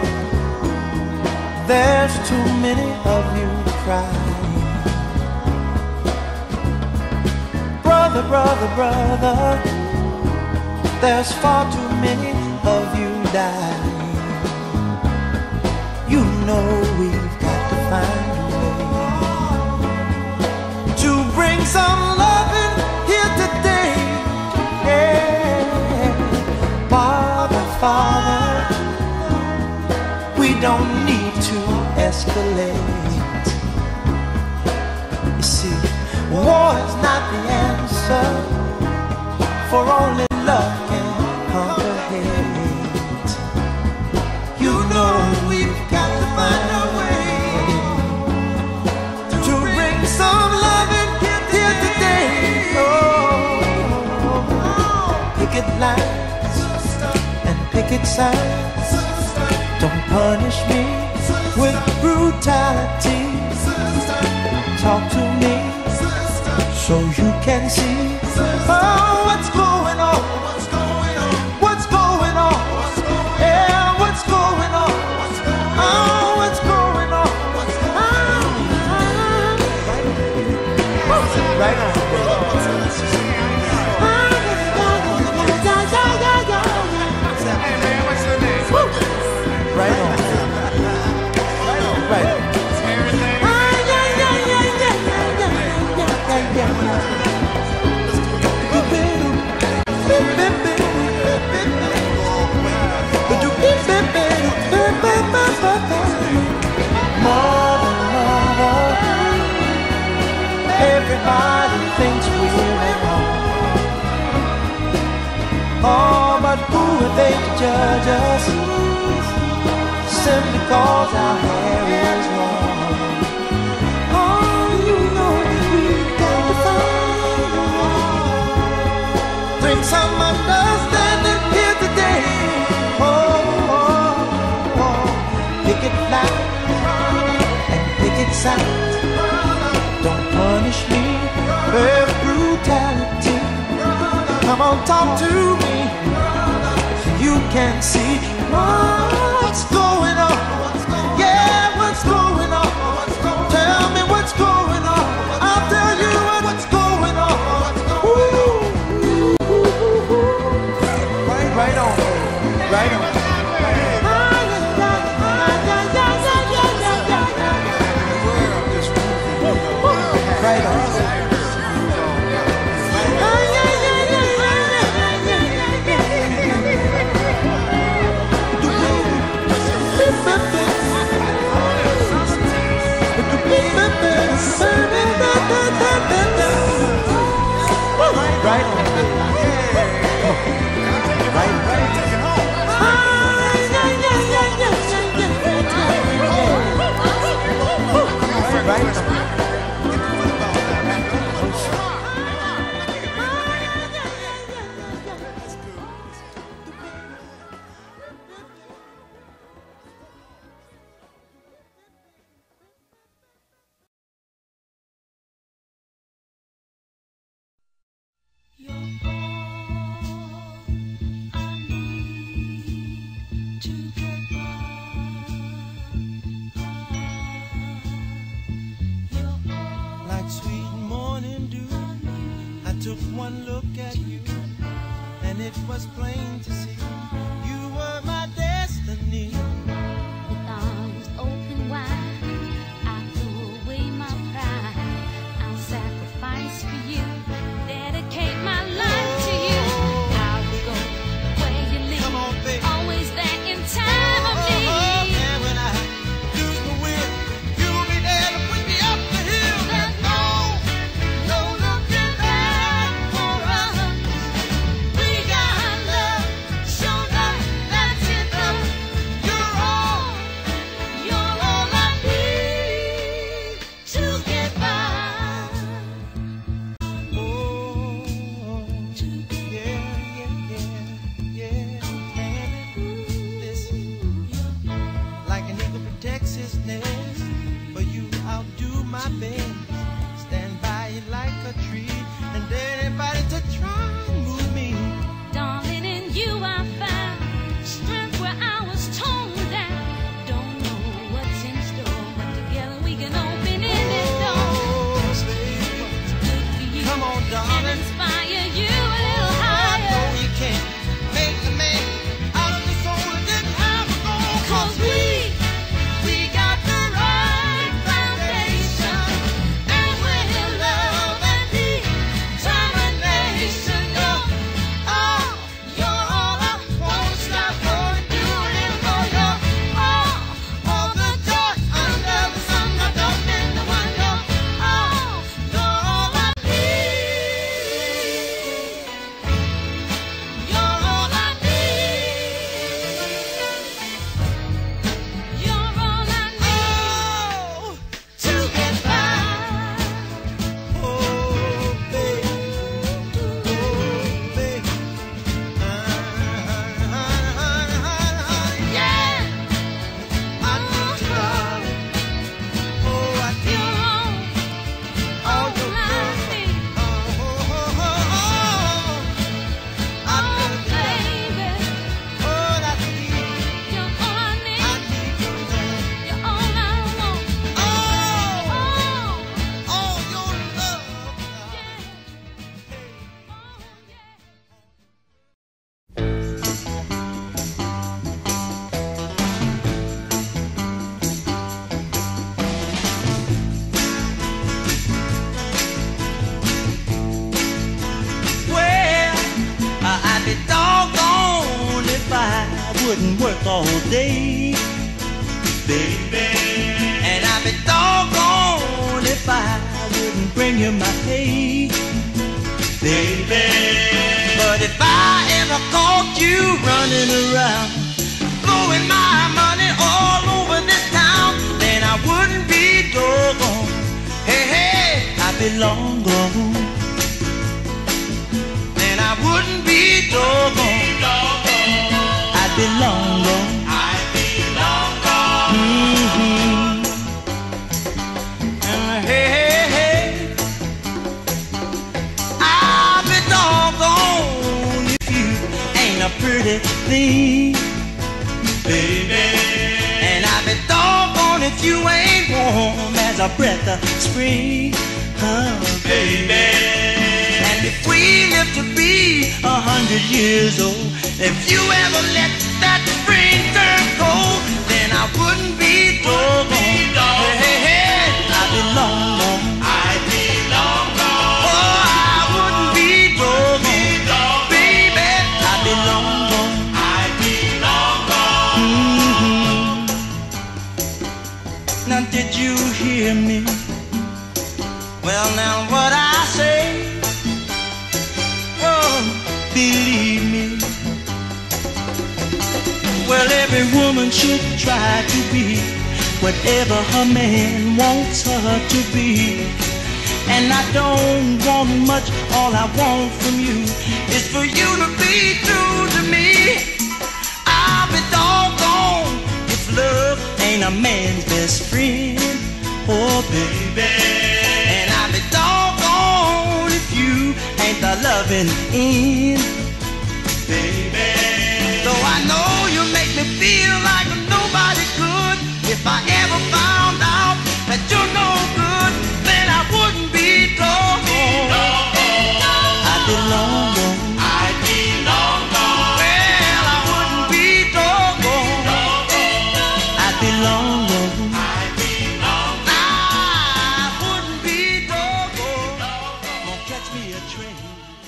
there's too many of you crying. Brother, brother, brother, there's far too many of you dying. You know we've got to find a way to bring some loving here today. Yeah. Father, Father, we don't need to escalate. You see, war is not the answer, for only love can conquer hate. You know we've got to find a way to bring some loving here today. Oh, picket lines and picket signs, don't punish me with brutality. Talk to me so you can see, oh, what's going on, what's going on, yeah, what's going on, oh, what's going on, oh, right on. Right on. Right on. Mother, mother, everybody thinks we're at home. Oh, but who are they to judge us? Simply cause our hair is long. Oh, you know we've got to find a way bring some understanding here today. Oh, oh, oh. Pick it loud and pick it sound. Don't punish me with brutality. Come on, talk to me so you can see what's going on. Yeah, what's going on? Tell me what's going on. I'll tell you what's going on. Ooh. Right, right on, right on. Right on. Right, right, right. Right. Like sweet morning dew, I took one look at you, and it was plain to see you were my destiny. With arms open wide, I threw away my pride. I'll sacrifice for you, dedicate my life to you. I'll go where you lead, Come on, baby. always there in time of need. Oh, and when I lose my will, you'll be there to put me up the hill. There's no, no looking back for us. We got love, show love, that's it, love. You're all, you're all I need to get by. Oh, yeah, yeah, yeah, yeah. And listen, like an eagle protects his nest, for you I'll do my best. Stand by you like a tree, and anybody to try and move me. Darling, in you I found strength where I was torn down. Don't know what's in store, but together we can open any door. Oh, baby, Good for you come on, and darling. inspire you a little I higher. know you can make a man out of the soul that didn't have a goal. 'Cause we, We got the right foundation, and we're love and determination. You're all, you're all I won't stop for doing for you. All, all the joy under the sun. I don't mean to wonder. All, you're all I need. You're all I need. You're all I need to get by. oh, baby, oh, baby. Yeah, I need you, darling. Oh, I you're need all, all all your I love. need. Oh, oh, oh, oh, oh. I Oh, love you, darling. baby, Oh, I need, you're all I I need. need your love. You're all I want. Oh, Oh, oh, your love. yeah. Well, uh, I'd be doggone if I wouldn't work all day, baby. And I'd be doggone if I wouldn't bring you my pay, baby. But if I ever caught you running around, blowing my money all over this town, then I wouldn't be doggone. Hey, hey, I'd be long gone. Then I wouldn't be doggone. I'd be long gone. I'd be long gone. Mm-hmm. And hey, hey, hey, I'll be doggone if you ain't a pretty thing, Baby. and I'll be doggone if you ain't warm as a breath of spring, oh, Baby. And if we live to be a hundred years old, if you ever let that spring turn cold, then I wouldn't be doggone. Hey, hey, hey, I'd be long gone. I'd be long gone. Oh, I wouldn't be doggone. Baby, I'd be long gone. I'd be long gone. Mm-hmm. Now did you hear me? Well, now what I say, oh, believe me. Well, every woman should try to be whatever her man wants her to be. And I don't want much, all I want from you is for you to be true to me. I'll be doggone if love ain't a man's best friend, oh baby. And I'll be doggone if you ain't the loving end, Baby. though I know you make me feel like nobody could. If I ever found out that you're no good, then I wouldn't be doggone. I'd be long gone. I'd be long gone. Well, I wouldn't be doggone. I'd be long gone. I'd be long I wouldn't be doggone. Gonna catch me a train.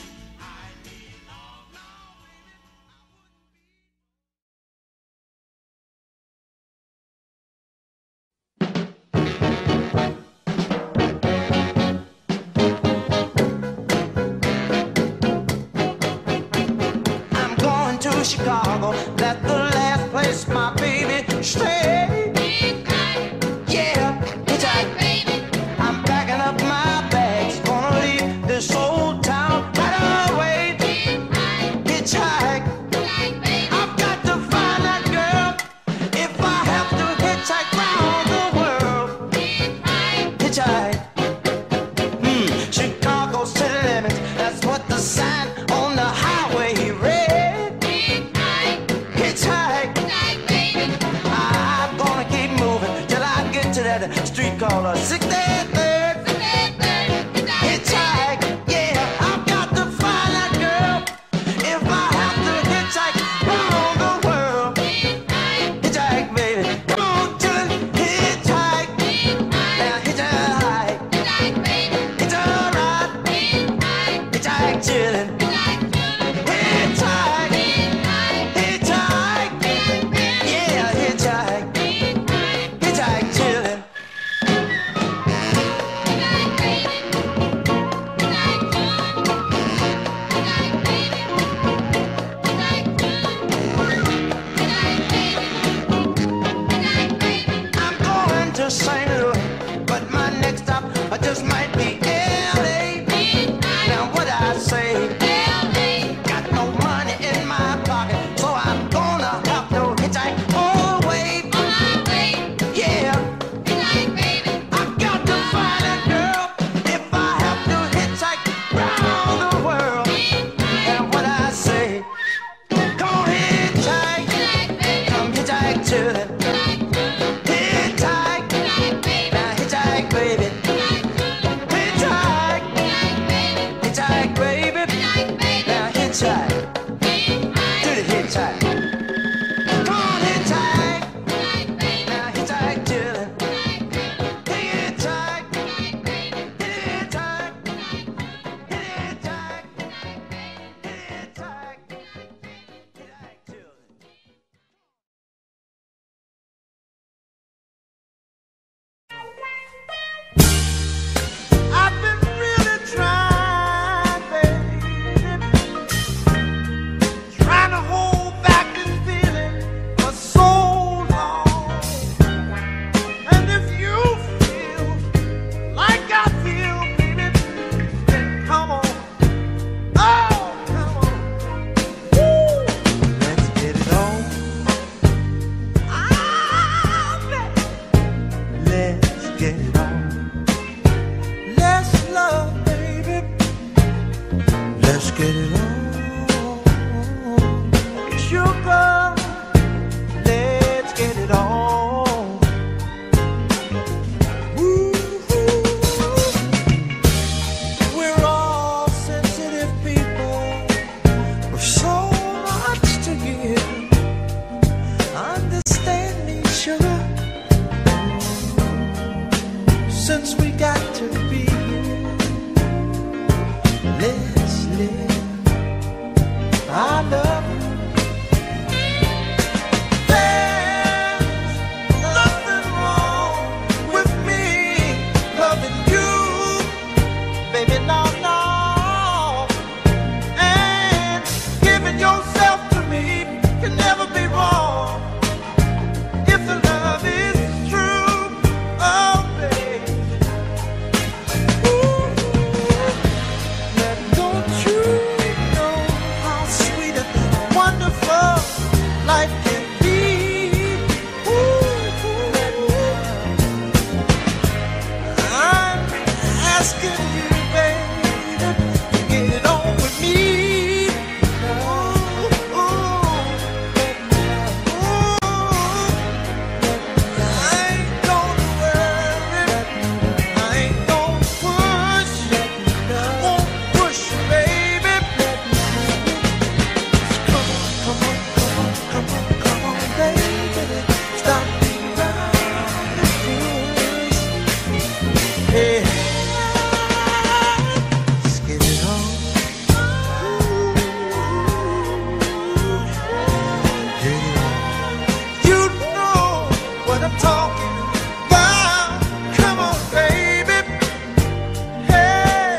I'm going to Chicago. That's the last place my baby stayed. Yeah, it's right. I'm packing up my bags, gonna leave this old town right away. Hitchhike. I've got to find that girl if I have to hitchhike round the world. Hitchhike. Hmm, Chicago city limits, that's what the sign on the highway read. Hitchhike. I'm gonna keep moving till I get to that street called a sixty-third. Hitchhike, yeah, I've got to find that girl if I have to hitchhike round the world. Hitchhike, baby, come on, chillin', hitchhike, now hitchhike, it's alright, hitchhike, chillin', hitchhike, hitchhike, yeah, hitchhike, hitchhike, chillin'. I'm going to Saint Louis, but my next stop uh, just might be L A. Now what I say, got no money in my pocket, so I'm gonna have to hitchhike all the way. Yeah, I've got to find that girl if I have to hitchhike round the world. And what I say, come on hitchhike, come hitchhike chillin'. Hitchhike, now hitchhike, baby. Hitchhike, hitchhike, baby. Now hitchhike, do the hitchhike. Come on, hitchhike, now hitchhike, chillin'. Hitchhike, hitchhike, hitchhike, hitchhike, hitchhike, chillin'. I've been really trying, baby, trying to hold back I love you. There's nothing wrong with me loving you, baby, no, no. And giving yourself to me can never be wrong if the love is true. Oh, baby. Ooh, now don't you know how sweet and wonderful life can be? Ooh, I'm asking you, baby, to get it on with me. Ooh, ooh, ooh. I ain't gonna worry, I ain't gonna push, I won't push you, baby. Come on, come on, come on, come on, come on, baby. Stop being around the bush. Hey, let's get it on. Get it on. You know what I'm talking about. Come on, baby. Hey,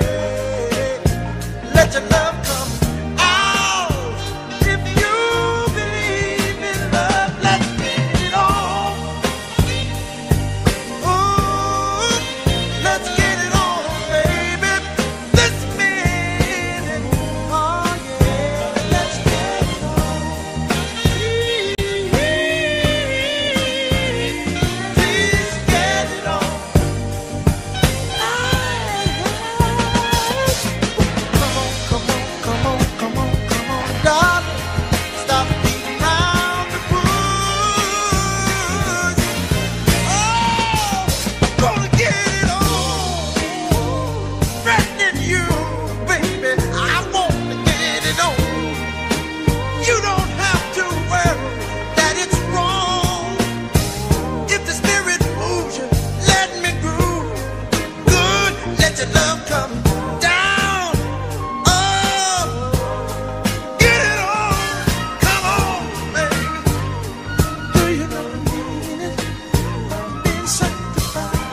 let your love come out. If you believe in love, let's get it on. Ooh, let's get it on, baby. This minute, oh yeah, let's get it on. Please, please get it on. Come on, come on, come on, come on, come on, darling. Stop beating around the bush. Oh, gonna get it on. Threatening you, baby. I want to get it on. You don't have to worry that it's wrong. If the spirit moves you, let me groove. Good, let your love come down. Oh, get it on. Come on, baby. Do you know the meaning of being sanctified?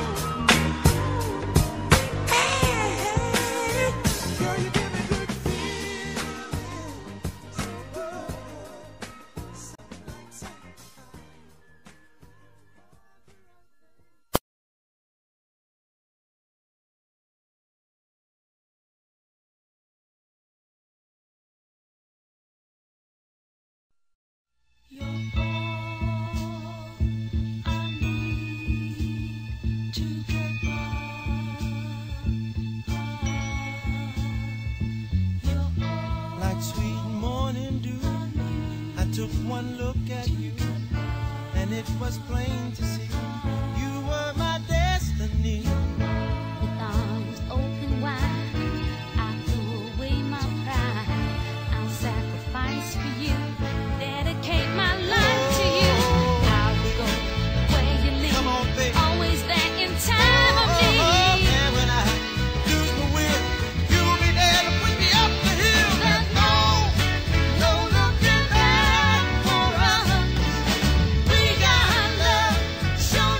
Hey, girl, you give me good feelings. So good. Something like sanctified. You're all I need to get by. You're all Like sweet morning dew, I took one look at you, and it was plain to see you were my destiny. with arms open wide. I threw away my pride. I'll sacrifice for you. Dedicate my life to you. I'll go where you lead. Come on, baby. Always there in time of Oh, need. and when I lose my will, you'll be there to put me up the hill. There's no, no looking back for us. We got love, show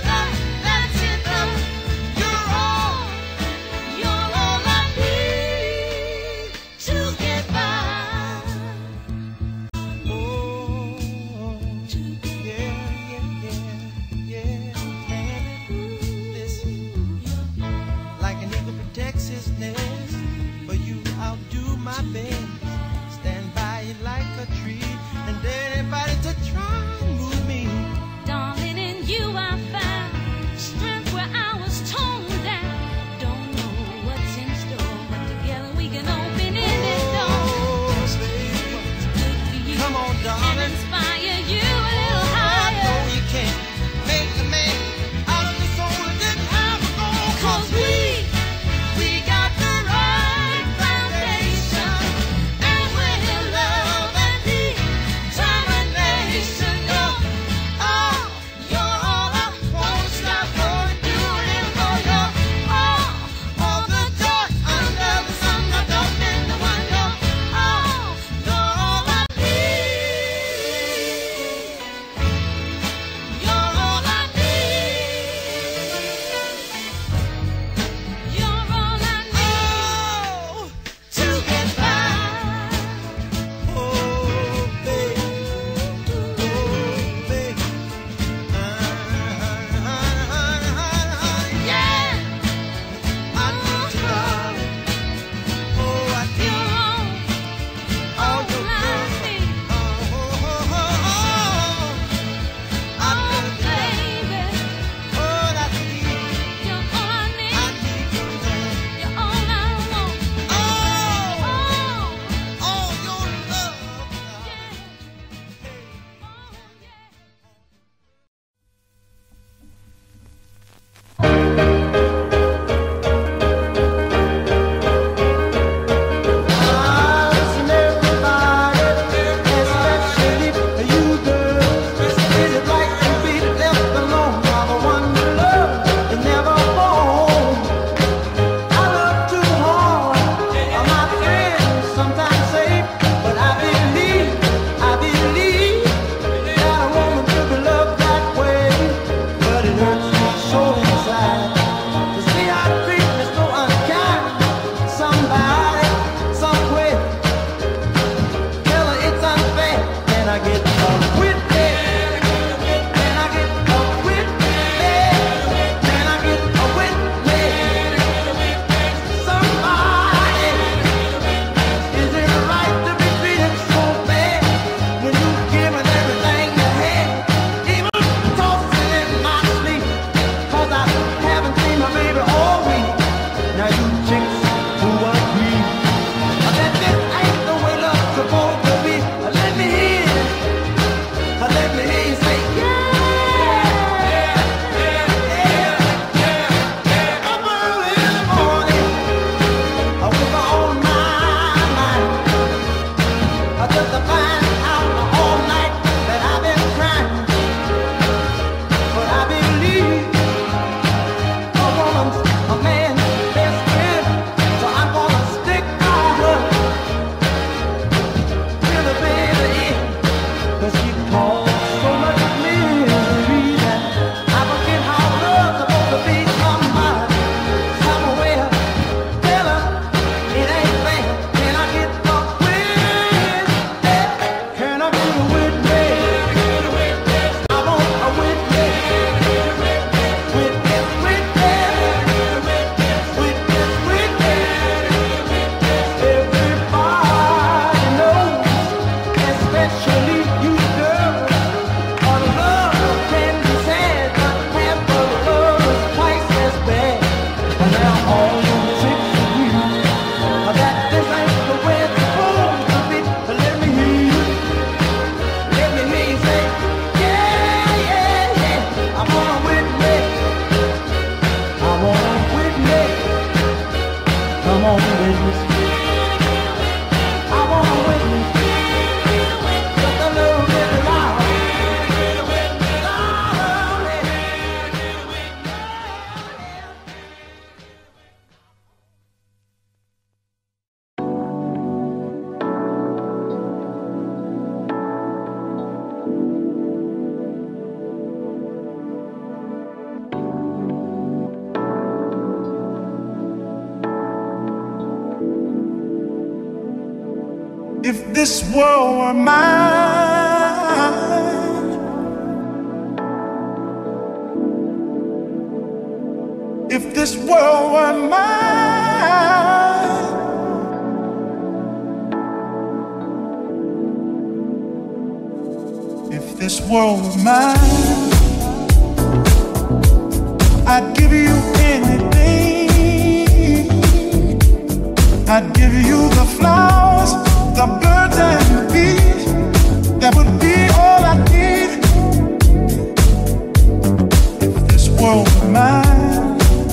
If this world were mine, if this world were mine, if this world were mine, I'd give you anything. I'd give you the flowers, the birds and the bees. That would be all I need. If this world were mine,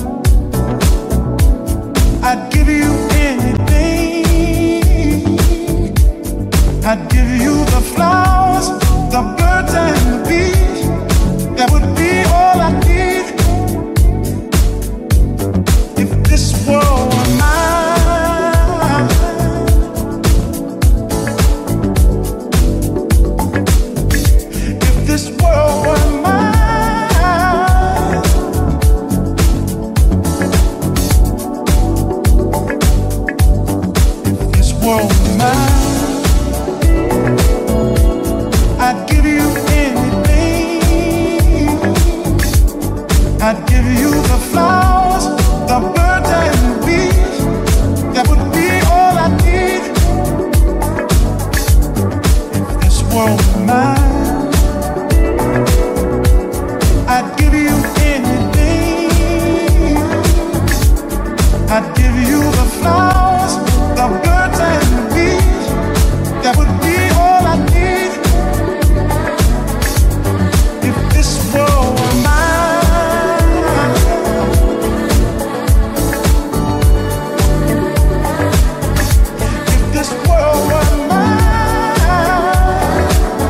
I'd give you anything. I'd give you the flowers, the birds and the bees. That would be all I need. If this world were mine, if this world were mine, if this world were mine, I'd give you anything. I'd give you the flowers, the birds and the bees. That would be all I need. If this world were mine, I'd give you anything. I'd give you the flowers, the birds and the bees. That would be all I need. If this world were mine, if this world were mine,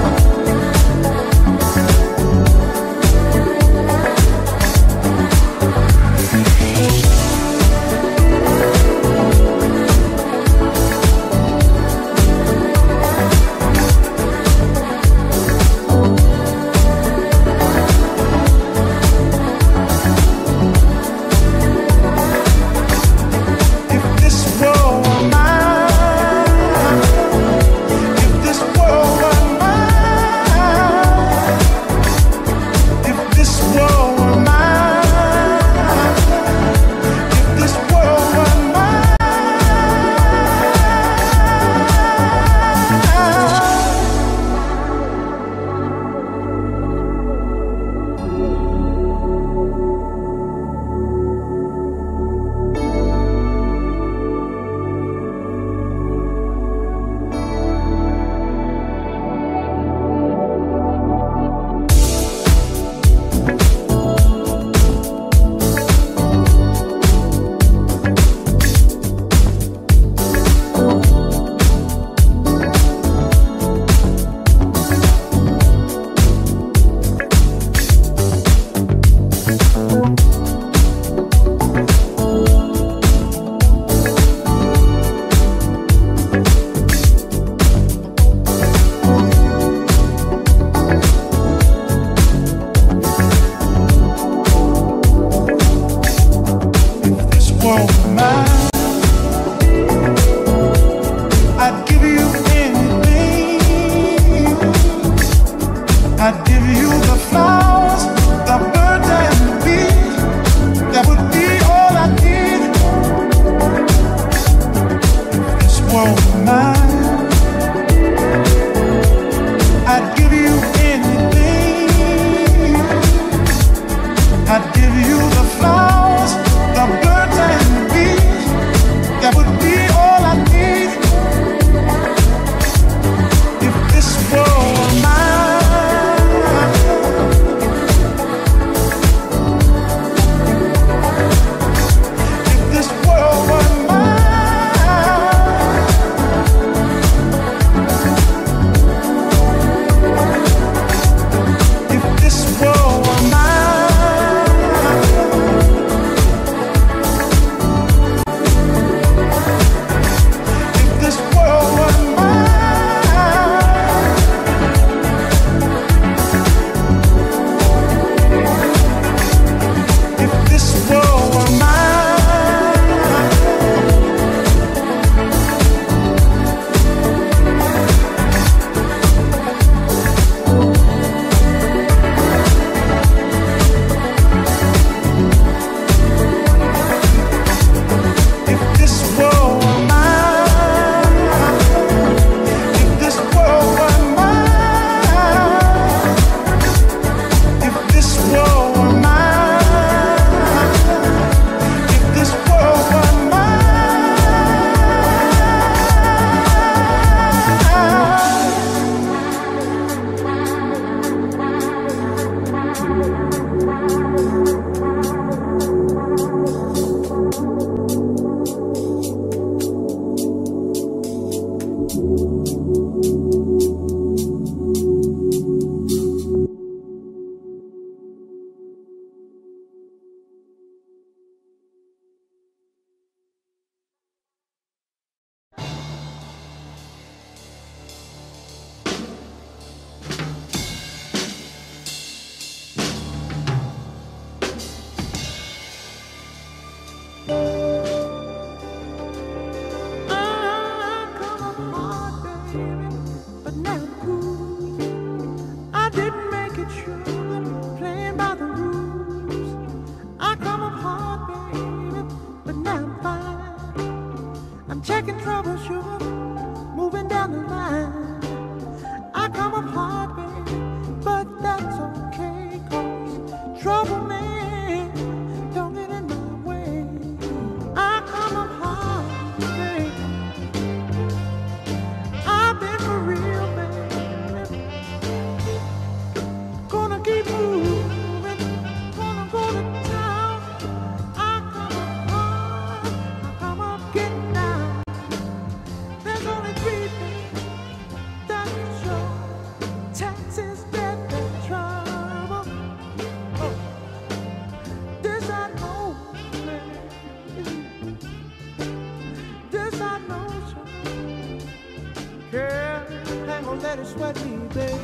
gonna let it sweat me, babe.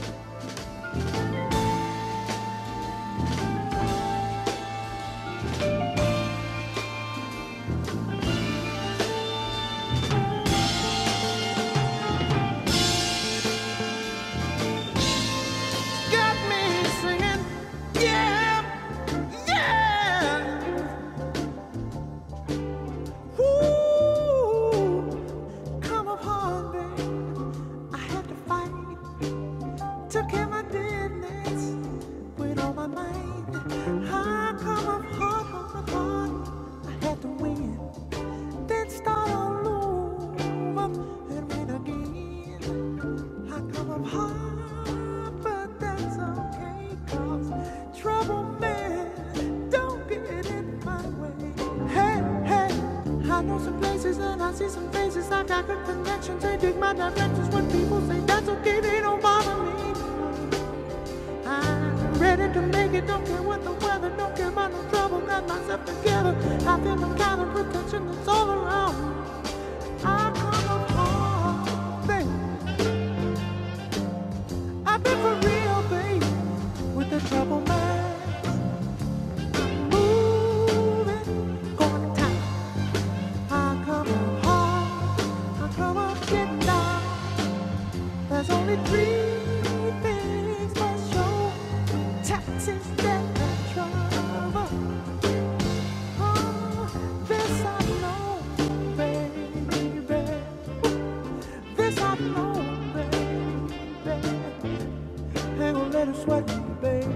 Got me singing, yeah, yeah. Ooh, come upon me. I had to fight, took care of my business with all my mind. I come up hard, hard, hard. I had to win, then start all over and win again. I come up hard, but that's okay, 'cause trouble, man, don't get in my way. Hey, hey, I know some places and I see some faces. I got good connections, they dig my directions. When people say that's okay, they don't bother me. I'm ready to make it, don't care what the weather, don't care about no trouble, got myself together. I feel the kind of protection that's all around me. I come up hard, baby. I've been for real, baby, with the trouble, man. Moving, going tight. I come up hard, I come up getting down. There's only three things for sure: taxes, debt, and trouble. Oh, this I know, baby. This I know, baby. Ain't gonna let it sweat me, baby.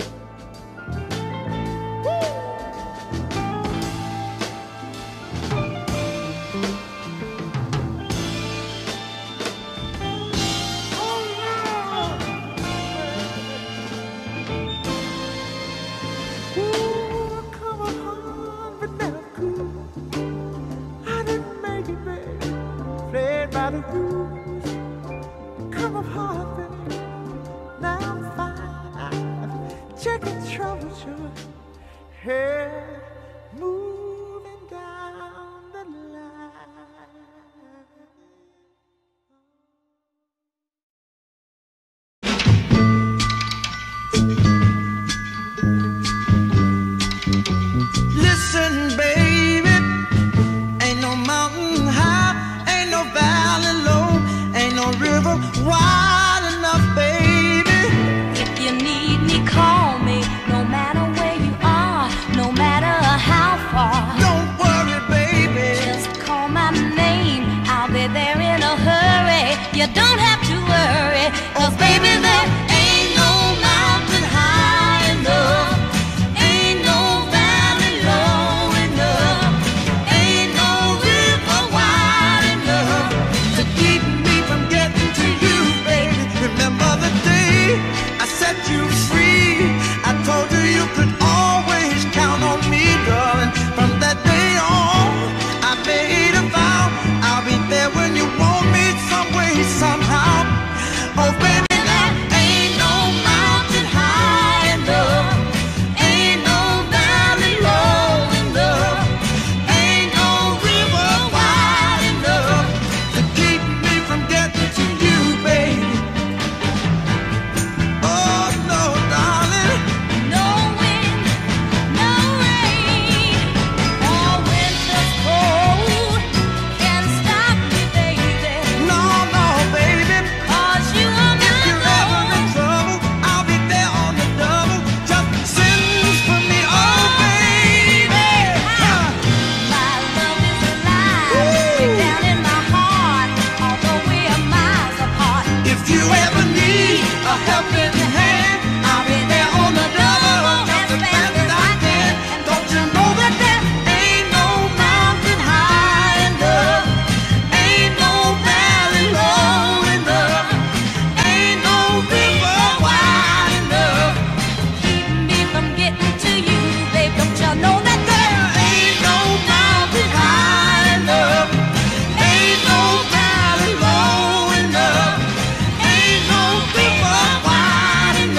Oh, yeah. Ooh, come on, but never cool. I didn't make it, baby. Played by the rules. Come up hard, baby. Now I'm fine. Checking trouble, sure. Hey, moving down the line. Listen, baby, ain't no mountain high, ain't no valley low, ain't no river wide enough, baby. If you need me, call me. No matter where you are, no matter how far. Don't worry, baby. Just call my name. I'll be there in a hurry. You don't have to worry. 'Cause baby, there ain't no mountain high enough. Ain't no valley low enough. Ain't no river wide enough To keep me from getting to you, baby. Remember the day I set you free. I told you you could always count on me, darling. From that day on, I made a vow I'll be there when you want me, some way, somehow. Oh, baby, there ain't no mountain high enough. Ain't no valley low enough. Ain't no river wide enough to keep me from getting to you, baby. Oh, no, darling. No wind, no rain, or winter's cold can stop me, baby. No, no, baby. 'Cause you are If my you're ever in love. trouble, I'll be there on the double. Just send for me, oh, baby. My love is alive, way down in my heart, although we are miles apart. If you ever need a helping hand, I'll be there on the double, just as fast as I can. Don't you know that there ain't no mountain high enough? Ain't no valley low enough. Ain't no river wide enough. Keep me from getting to you, babe. Don't you know that there Ain't no mountain high enough. Ain't no valley low enough. Ain't no river wide enough.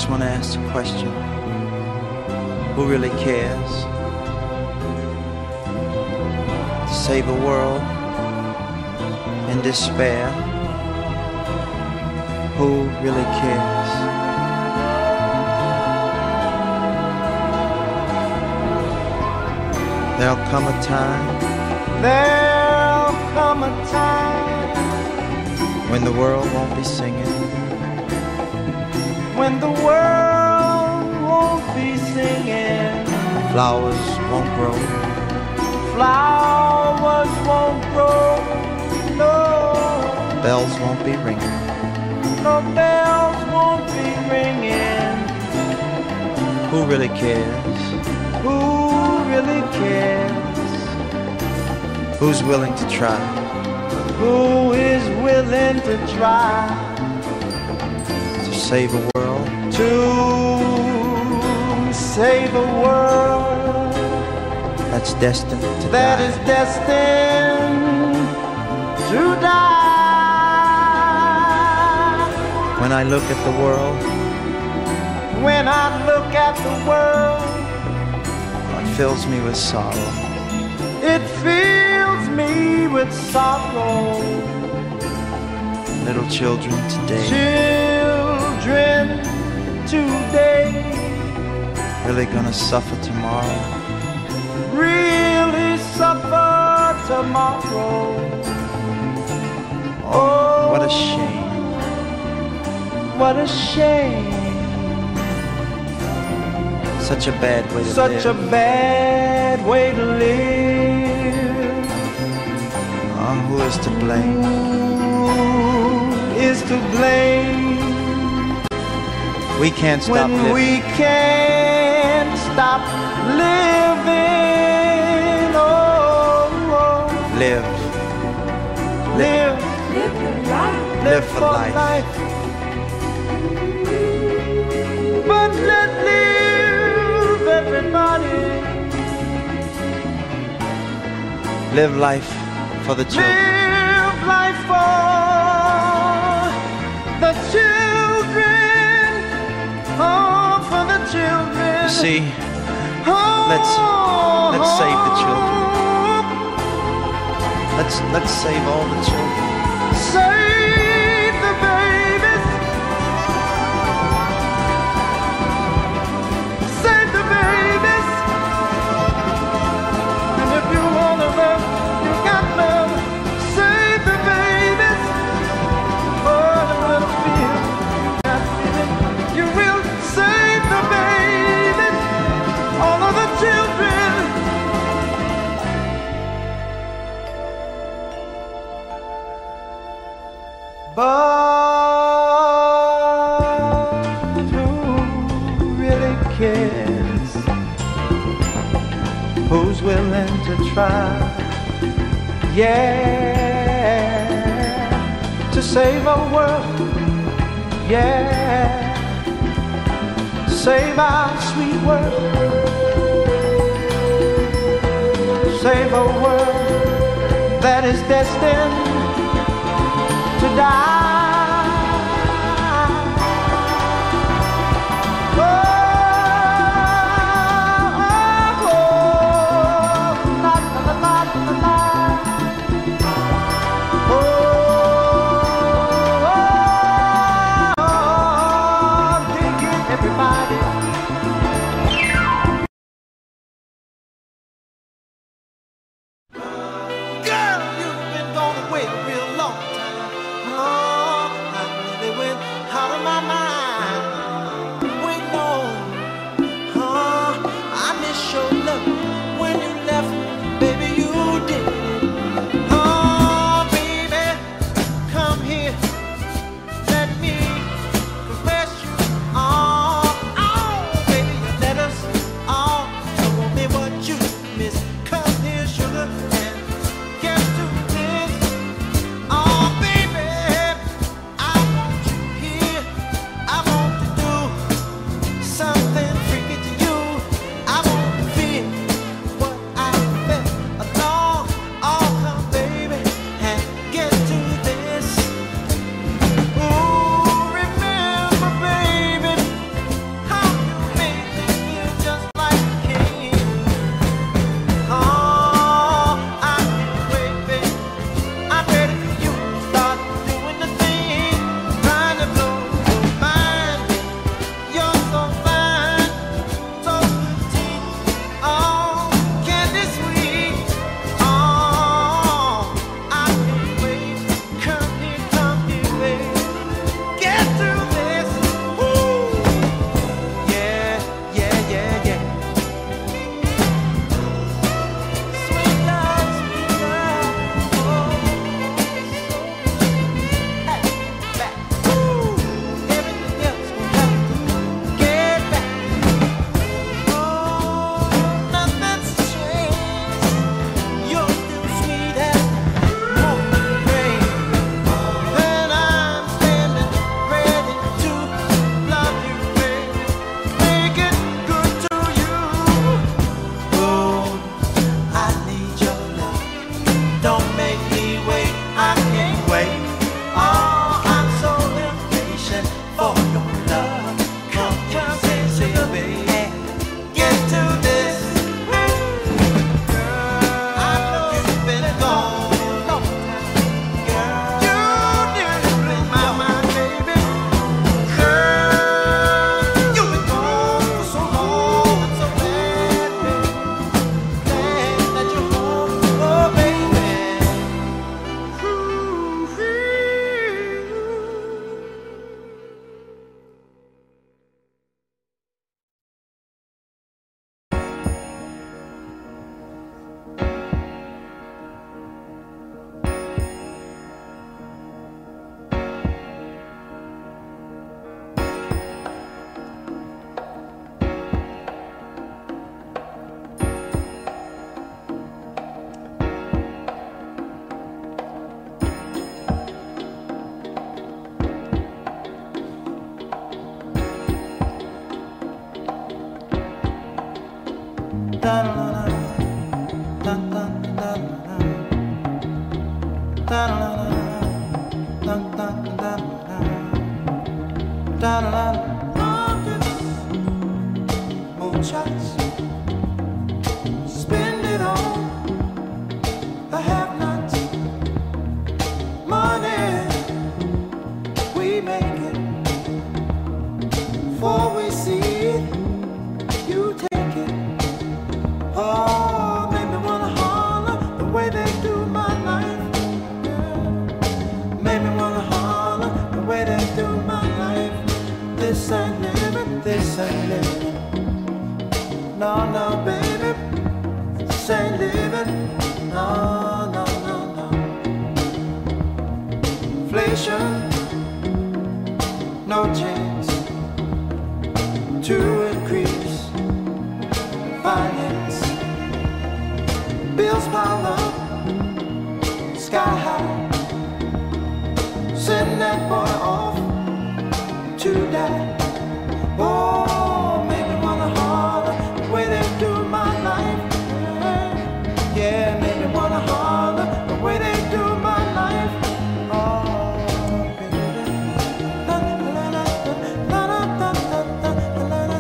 just want to ask a question. Who really cares to save a world in despair? Who really cares? There'll come a time, There'll come a time when the world won't be singing, when the world won't be singing, flowers won't grow, flowers won't grow, no, bells won't be ringing, no bells won't be ringing. who really cares? Who really cares? Who's willing to try? Who is willing to try To save a world to save a world that's destined to that die? is destined to die? When I look at the world, When I look at the world, it fills me with sorrow. it fills me with sorrow. Little children today Children today really gonna suffer tomorrow. really suffer tomorrow. Oh, what a shame. What a shame. Such a bad way to Such live. a bad way to live. Oh, who is to blame? Who is to blame We can't stop when living. we can't stop living? Oh, oh. Live. live, Live for life. But let live, everybody. Live life for the children. Live life for the children. Oh, for the children. You see, Oh, let's- let's save the children. let's let's save all the children. Save the babies. Save the babies. And if you wanna love, you got love. Save the babies. Oh, the little feel, you got feeling. You will save the babies. All of the children. But who really cares? Who's willing to try? Yeah, to save our world. Yeah, save our sweet world. Save a world that is destined to die. Oh, oh, oh, la, la, la, la, la, la. Oh, oh, oh, dig it, everybody. Girl, you've been gone away Moonshots, spend it on the have-nots. Money, we make it. Before we see it, you take it. Oh, make me wanna holler the way they do my life. Yeah. Make me wanna holler the way they do my life. This ain't living, this ain't living. No, no, baby, this ain't living. No, no, no, no. Inflation, no chance to increase finance. Bills pile up, sky high. Send that boy off to die. Oh, make me wanna holler the way they do my life. Yeah, make me wanna holler the way they do my life. Oh, baby. La, la, la, la, la, la, la, la, la, la,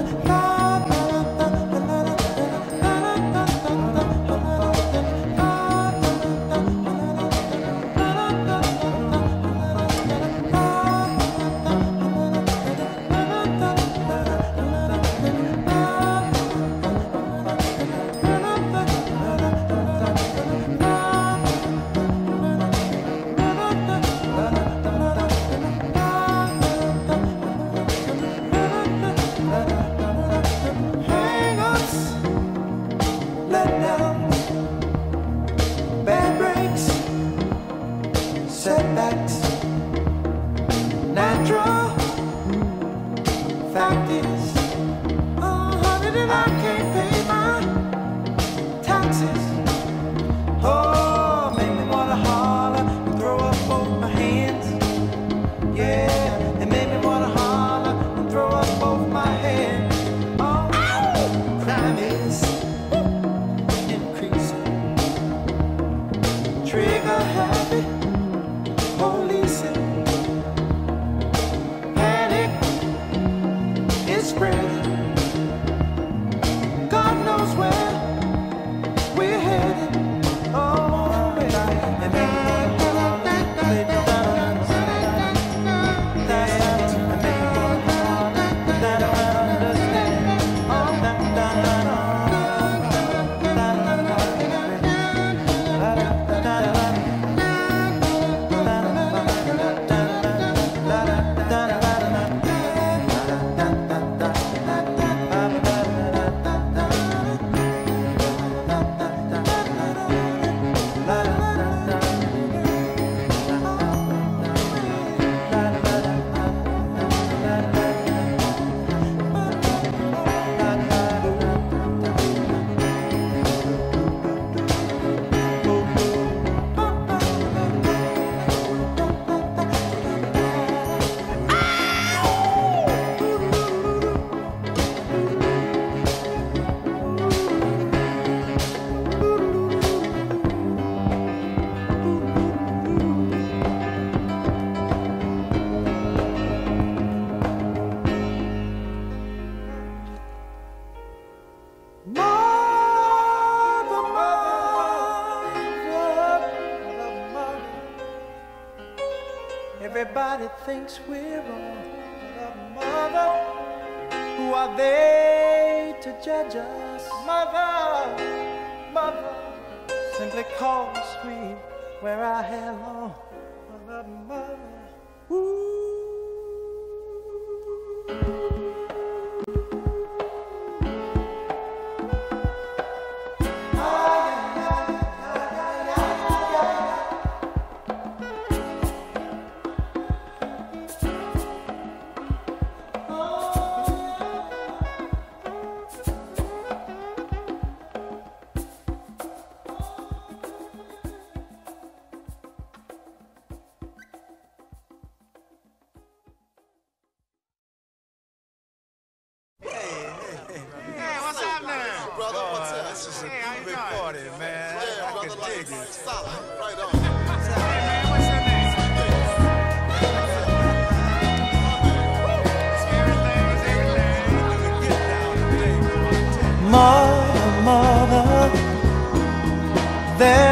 hang-ups, letdowns, bad breaks, setbacks, natural. Fact is, oh, honey, that I can't pay my taxes. Oh, make me wanna holler and throw up both my hands. Yeah, and make me wanna holler and throw up both my hands. Oh, crime is increasing. Trigger happy, policing. Panic is spreading. God knows where we're headed. Oh, baby, and make me wanna holler, they do that, that, and make me wanna holler, that I understand. Oh, that, that, that, Mother, mother, mother. Everybody thinks we're wrong. Mother, mother, who are they to judge us? Mother, mother, simply cause we wear our hair long. Mother, mother, ooh.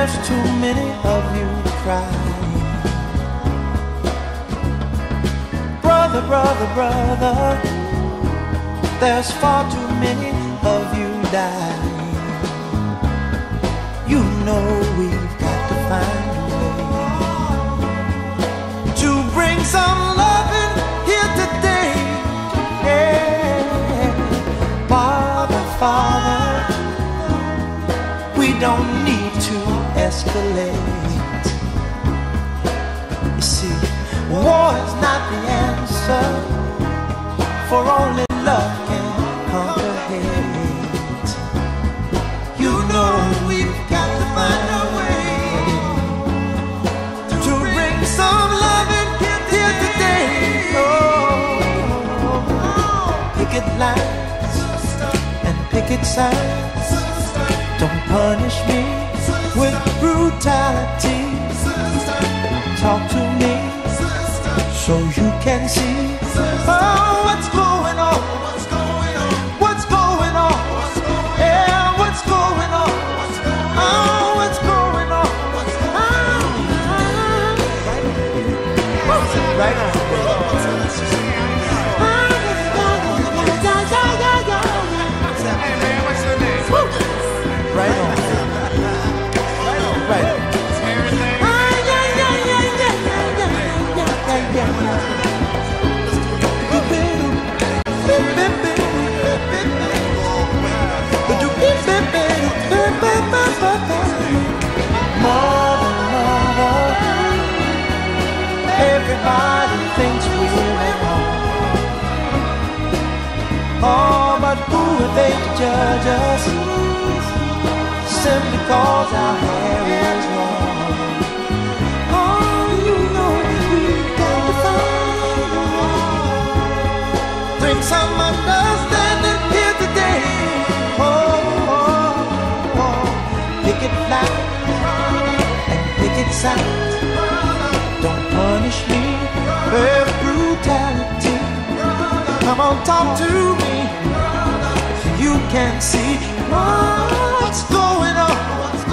There's too many of you crying. Brother, brother, brother, there's far too many of you dying. You know we've got to find a way to bring some loving here today. Yeah. Father, Father, we don't need to escalate. You see, war is not the answer, for only love can conquer hate. You know we've got to find a way to bring some loving here today. Oh, picket lines and picket signs, don't punish me with brutality. Talk to me so you can see, oh, what's going on, what's going on, what's going on, yeah, what's going on, oh, what's going on, oh, right on. Right on. Right on. Mother, mother, everybody thinks we're at home. Oh, but who are they to judge us? Simply cause our hair is long. Oh, you know we've got to find a way. Bring some understanding here today. Oh, oh, oh. Picket line and picket sign, don't punish me with brutality. Come on, talk to me so you can see what's going on.